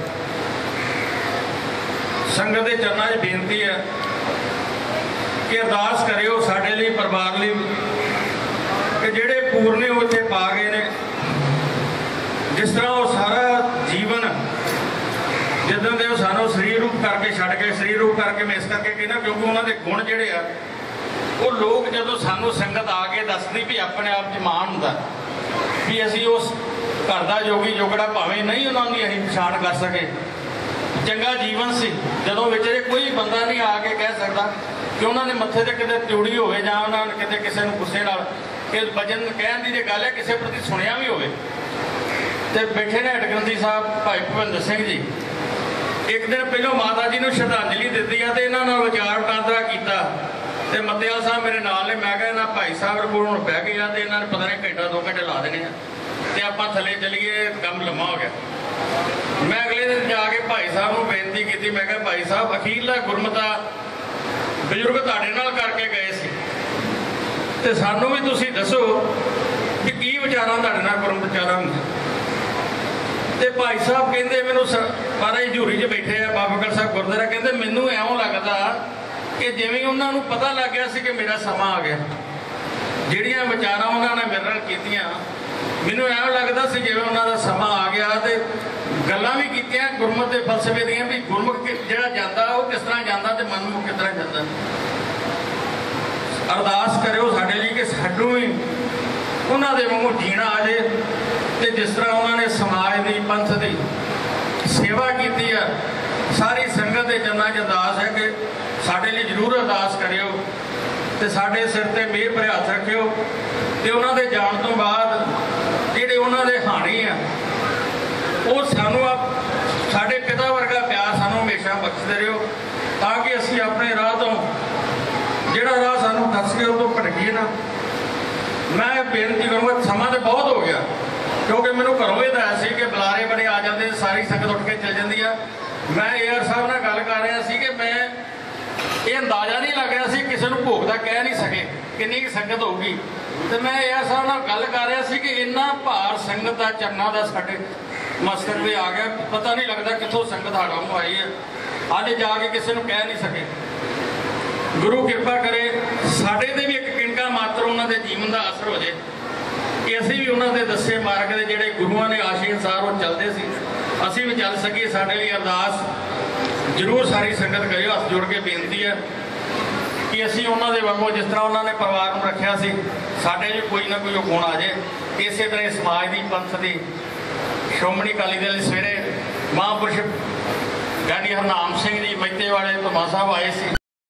ਸੰਗਤ ਦੇ ਚਰਨਾਂ 'ਚ ਬੇਨਤੀ ਹੈ ਕਿ ਅਰਦਾਸ ਕਰਿਓ ਸਾਡੇ ਲਈ, ਪਰਿਵਾਰ ਲਈ, ਕਿ ਜਿਹੜੇ ਪੂਰਨੇ ਉੱਥੇ ਪਾ ਗਏ ਨੇ। जिस तरह वो सारा जीवन जिदन दे सानू शरीर रूप करके छड़ के शरीर रूप करके मैं इस करके कहना क्योंकि उन्होंने गुण जोड़े आ वो लोग जो सानू संगत आके दसदी भी अपने आप च मान होंदा भी असी उस घर का जोगी जोगड़ा भावें नहीं उन्होंने असीं पछाण कर सके। चंगा जीवन से जो विचरे कोई बंदा नहीं आके कह सकता कि उन्होंने मत्थे ते किते त्यूड़ी होवे जां उन्होंने किते किसी नूं गुस्से नाल कि वजन कहण दी जे गल है किसी प्रति सुनिया भी होवे। तो बैठे ने हटगंदी साहब भाई भुपिंदर सिंह जी एक दिन पहलों माता जी को श्रद्धांजलि दी है तो इन्होंने विचार वटांदरा किया। तो मत्तेवाल साहब मेरे नाल ने, मैं कहा भाई साहब कोल हुण बह गए तो इन्होंने पता नहीं घंटा दो घंटे ला देने तो आप थले चलीए, कम लम्मा हो गया। मैं अगले दिन जाके भाई साहब को बेनती की, मैं कहा भाई साहब अखीरला गुरमता बजुर्ग तुहाडे नाल करके गए सी ते सानू भी तुसीं दसो कि की विचारां तुहाडे नाल गुरमत विचारां हुंदियां। तो भाई साहब कहते मैनू महाराज हजूरी च बैठे है बाबा बकाला साहब गुरुद्वारा, कहते मैनू इउं लगता कि जिवें उन्होंने पता लग गया सी कि मेरा समा आ गया। जिहड़ियां विचारां उन्होंने मेरे नाल कीतियां मैनू इउं लगता सी जिवें उन्हों दा समा आ गया। तो ਗੱਲਾਂ ਵੀ ਕੀਤੀਆਂ ਗੁਰਮਤ ਦੇ ਫਲਸਫੇ ਦੀਆਂ ਵੀ ਗੁਰਮੁਖ ਜਿਹੜਾ ਜਾਂਦਾ ਉਹ ਕਿਸ ਤਰ੍ਹਾਂ ਜਾਂਦਾ ਤੇ ਮਨਮੁਖ ਕਿਸ ਤਰ੍ਹਾਂ ਜਾਂਦਾ। ਅਰਦਾਸ ਕਰਿਓ ਸਾਡੇ ਲਈ ਕਿ ਸਾਨੂੰ ਵੀ ਉਹਨਾਂ ਦੇ ਵਾਂਗੂ ਜੀਣਾ ਆ ਜੇ ਤੇ ਜਿਸ ਤਰ੍ਹਾਂ ਉਹਨਾਂ ਨੇ ਸਮਾਜ ਦੀ ਪੰਥ ਦੀ ਸੇਵਾ ਕੀਤੀ ਆ। ਸਾਰੀ ਸੰਗਤ ਦੇ ਚਰਨਾਂ 'ਚ ਅਰਦਾਸ ਹੈ ਕਿ ਸਾਡੇ ਲਈ ਜ਼ਰੂਰ ਅਰਦਾਸ ਕਰਿਓ ਤੇ ਸਾਡੇ ਸਿਰ ਤੇ ਮਿਹਰ ਭਰੇ ਹੱਥ ਰੱਖਿਓ ਤੇ ਉਹਨਾਂ ਦੇ ਜਾਣ ਤੋਂ ਬਾਅਦ ਜਿਹੜੇ ਉਹਨਾਂ ਦੇ ਹਾਣੀ ਆ ਉਹ ਸਾਨੂੰ ਆ ਸਾਡੇ ਪਿਤਾ ਵਰਗਾ ਪਿਆਰ ਸਾਨੂੰ ਹਮੇਸ਼ਾ ਬਖਸ਼ਦੇ ਰਹੋ ਤਾਂ ਕਿ ਅਸੀਂ ਆਪਣੇ ਰਾਹ ਤੋਂ ਜਿਹੜਾ ਰਾਹ ਸਾਨੂੰ ਦੱਸ ਕੇ ਉਹ ਤੋਂ ਭਟਕੀਏ ਨਾ। ਮੈਂ ਬੇਨਤੀ ਕਰੂੰਗਾ, ਸਮਾਂ ਤਾਂ ਬਹੁਤ ਹੋ ਗਿਆ ਕਿਉਂਕਿ ਮੈਨੂੰ ਘਰੋਂ ਇਹ ਦੱਸਿਆ ਸੀ ਕਿ ਬੁਲਾਰੇ ਬੜੇ ਆ ਜਾਂਦੇ, ਸਾਰੀ ਸੰਗਤ ਉੱਠ ਕੇ ਚੱਲ ਜਾਂਦੀ ਆ। ਮੈਂ ਏਆਰ ਸਾਹਿਬ ਨਾਲ ਗੱਲ ਕਰ ਰਿਹਾ ਸੀ ਕਿ ਮੈਂ ਇਹ ਅੰਦਾਜ਼ਾ ਨਹੀਂ ਲੱਗ ਰਿਹਾ ਸੀ, ਕਿਸੇ ਨੂੰ ਭੋਗ ਦਾ ਕਹਿ ਨਹੀਂ ਸਕੇ ਕਿੰਨੀ ਕੁ ਸੰਗਤ ਹੋਊਗੀ। ਤੇ ਮੈਂ ਏਆਰ ਸਾਹਿਬ ਨਾਲ ਗੱਲ ਕਰ ਰਿਹਾ ਸੀ ਕਿ ਇੰਨਾ ਭਾਰ ਸੰਗਤ ਦਾ ਚਰਨਾਂ ਦਾ ਸਾਡੇ ਮਸਤਕ 'ਤੇ ਆ ਗਿਆ, ਪਤਾ ਨਹੀਂ ਲੱਗਦਾ ਕਿੱਥੋਂ ਸੰਗਤ ਹਾੜਾ ਨੂੰ ਆਈ ਹੈ। ਅੱਜ ਜਾ ਕੇ ਕਿਸੇ ਨੂੰ ਕਹਿ ਨਹੀਂ ਸਕੇ। ਗੁਰੂ ਕਿਰਪਾ ਕਰੇ ਸਾਡੇ ਤੇ ਵੀ ਇੱਕ ਕਿਣਕਾ ਮਾਤਰ ਉਹਨਾਂ ਦੇ ਜੀਵਨ ਦਾ ਅਸਰ ਹੋ ਜਾਏ ਕਿ ਅਸੀਂ ਵੀ ਉਹਨਾਂ ਦੇ ਦੱਸੇ ਮਾਰਗ ਦੇ ਜਿਹੜੇ ਗੁਰੂਆਂ ਨੇ ਆਸ਼ੇ ਅਨੁਸਾਰ ਉਹ ਚੱਲਦੇ ਸੀ ਅਸੀਂ ਵੀ ਚੱਲ ਸਕੀਏ। ਸਾਡੇ ਲਈ ਅਰਦਾਸ ਜ਼ਰੂਰ ਸਾਰੀ ਸੰਗਤ ਕਰਿਓ। ਹੱਥ ਜੋੜ ਕੇ ਬੇਨਤੀ ਹੈ ਕਿ ਅਸੀਂ ਉਹਨਾਂ ਦੇ ਵਾਂਗੂ ਜਿਸ ਤਰ੍ਹਾਂ ਉਹਨਾਂ ਨੇ ਪਰਿਵਾਰ ਨੂੰ ਰੱਖਿਆ ਸੀ ਸਾਡੇ ਵੀ ਕੋਈ ਨਾ ਕੋਈ ਗੁਣ ਆ ਜਾਏ। ਇਸੇ ਤਰ੍ਹਾਂ ਸਮਾਜ ਦੀ ਪੰਥ ਦੀ ਸ਼੍ਰੋਮਣੀ ਅਕਾਲੀ ਦਲ ਸਵੇਰੇ ਮਹਾਂਪੁਰਸ਼ ਗਿਆਨੀ ਹਰਨਾਮ ਸਿੰਘ ਜੀ ਮਹਿਤੇ ਵਾਲੇ ਧੁਮਾ ਸਾਹਿਬ ਆਏ ਸੀ।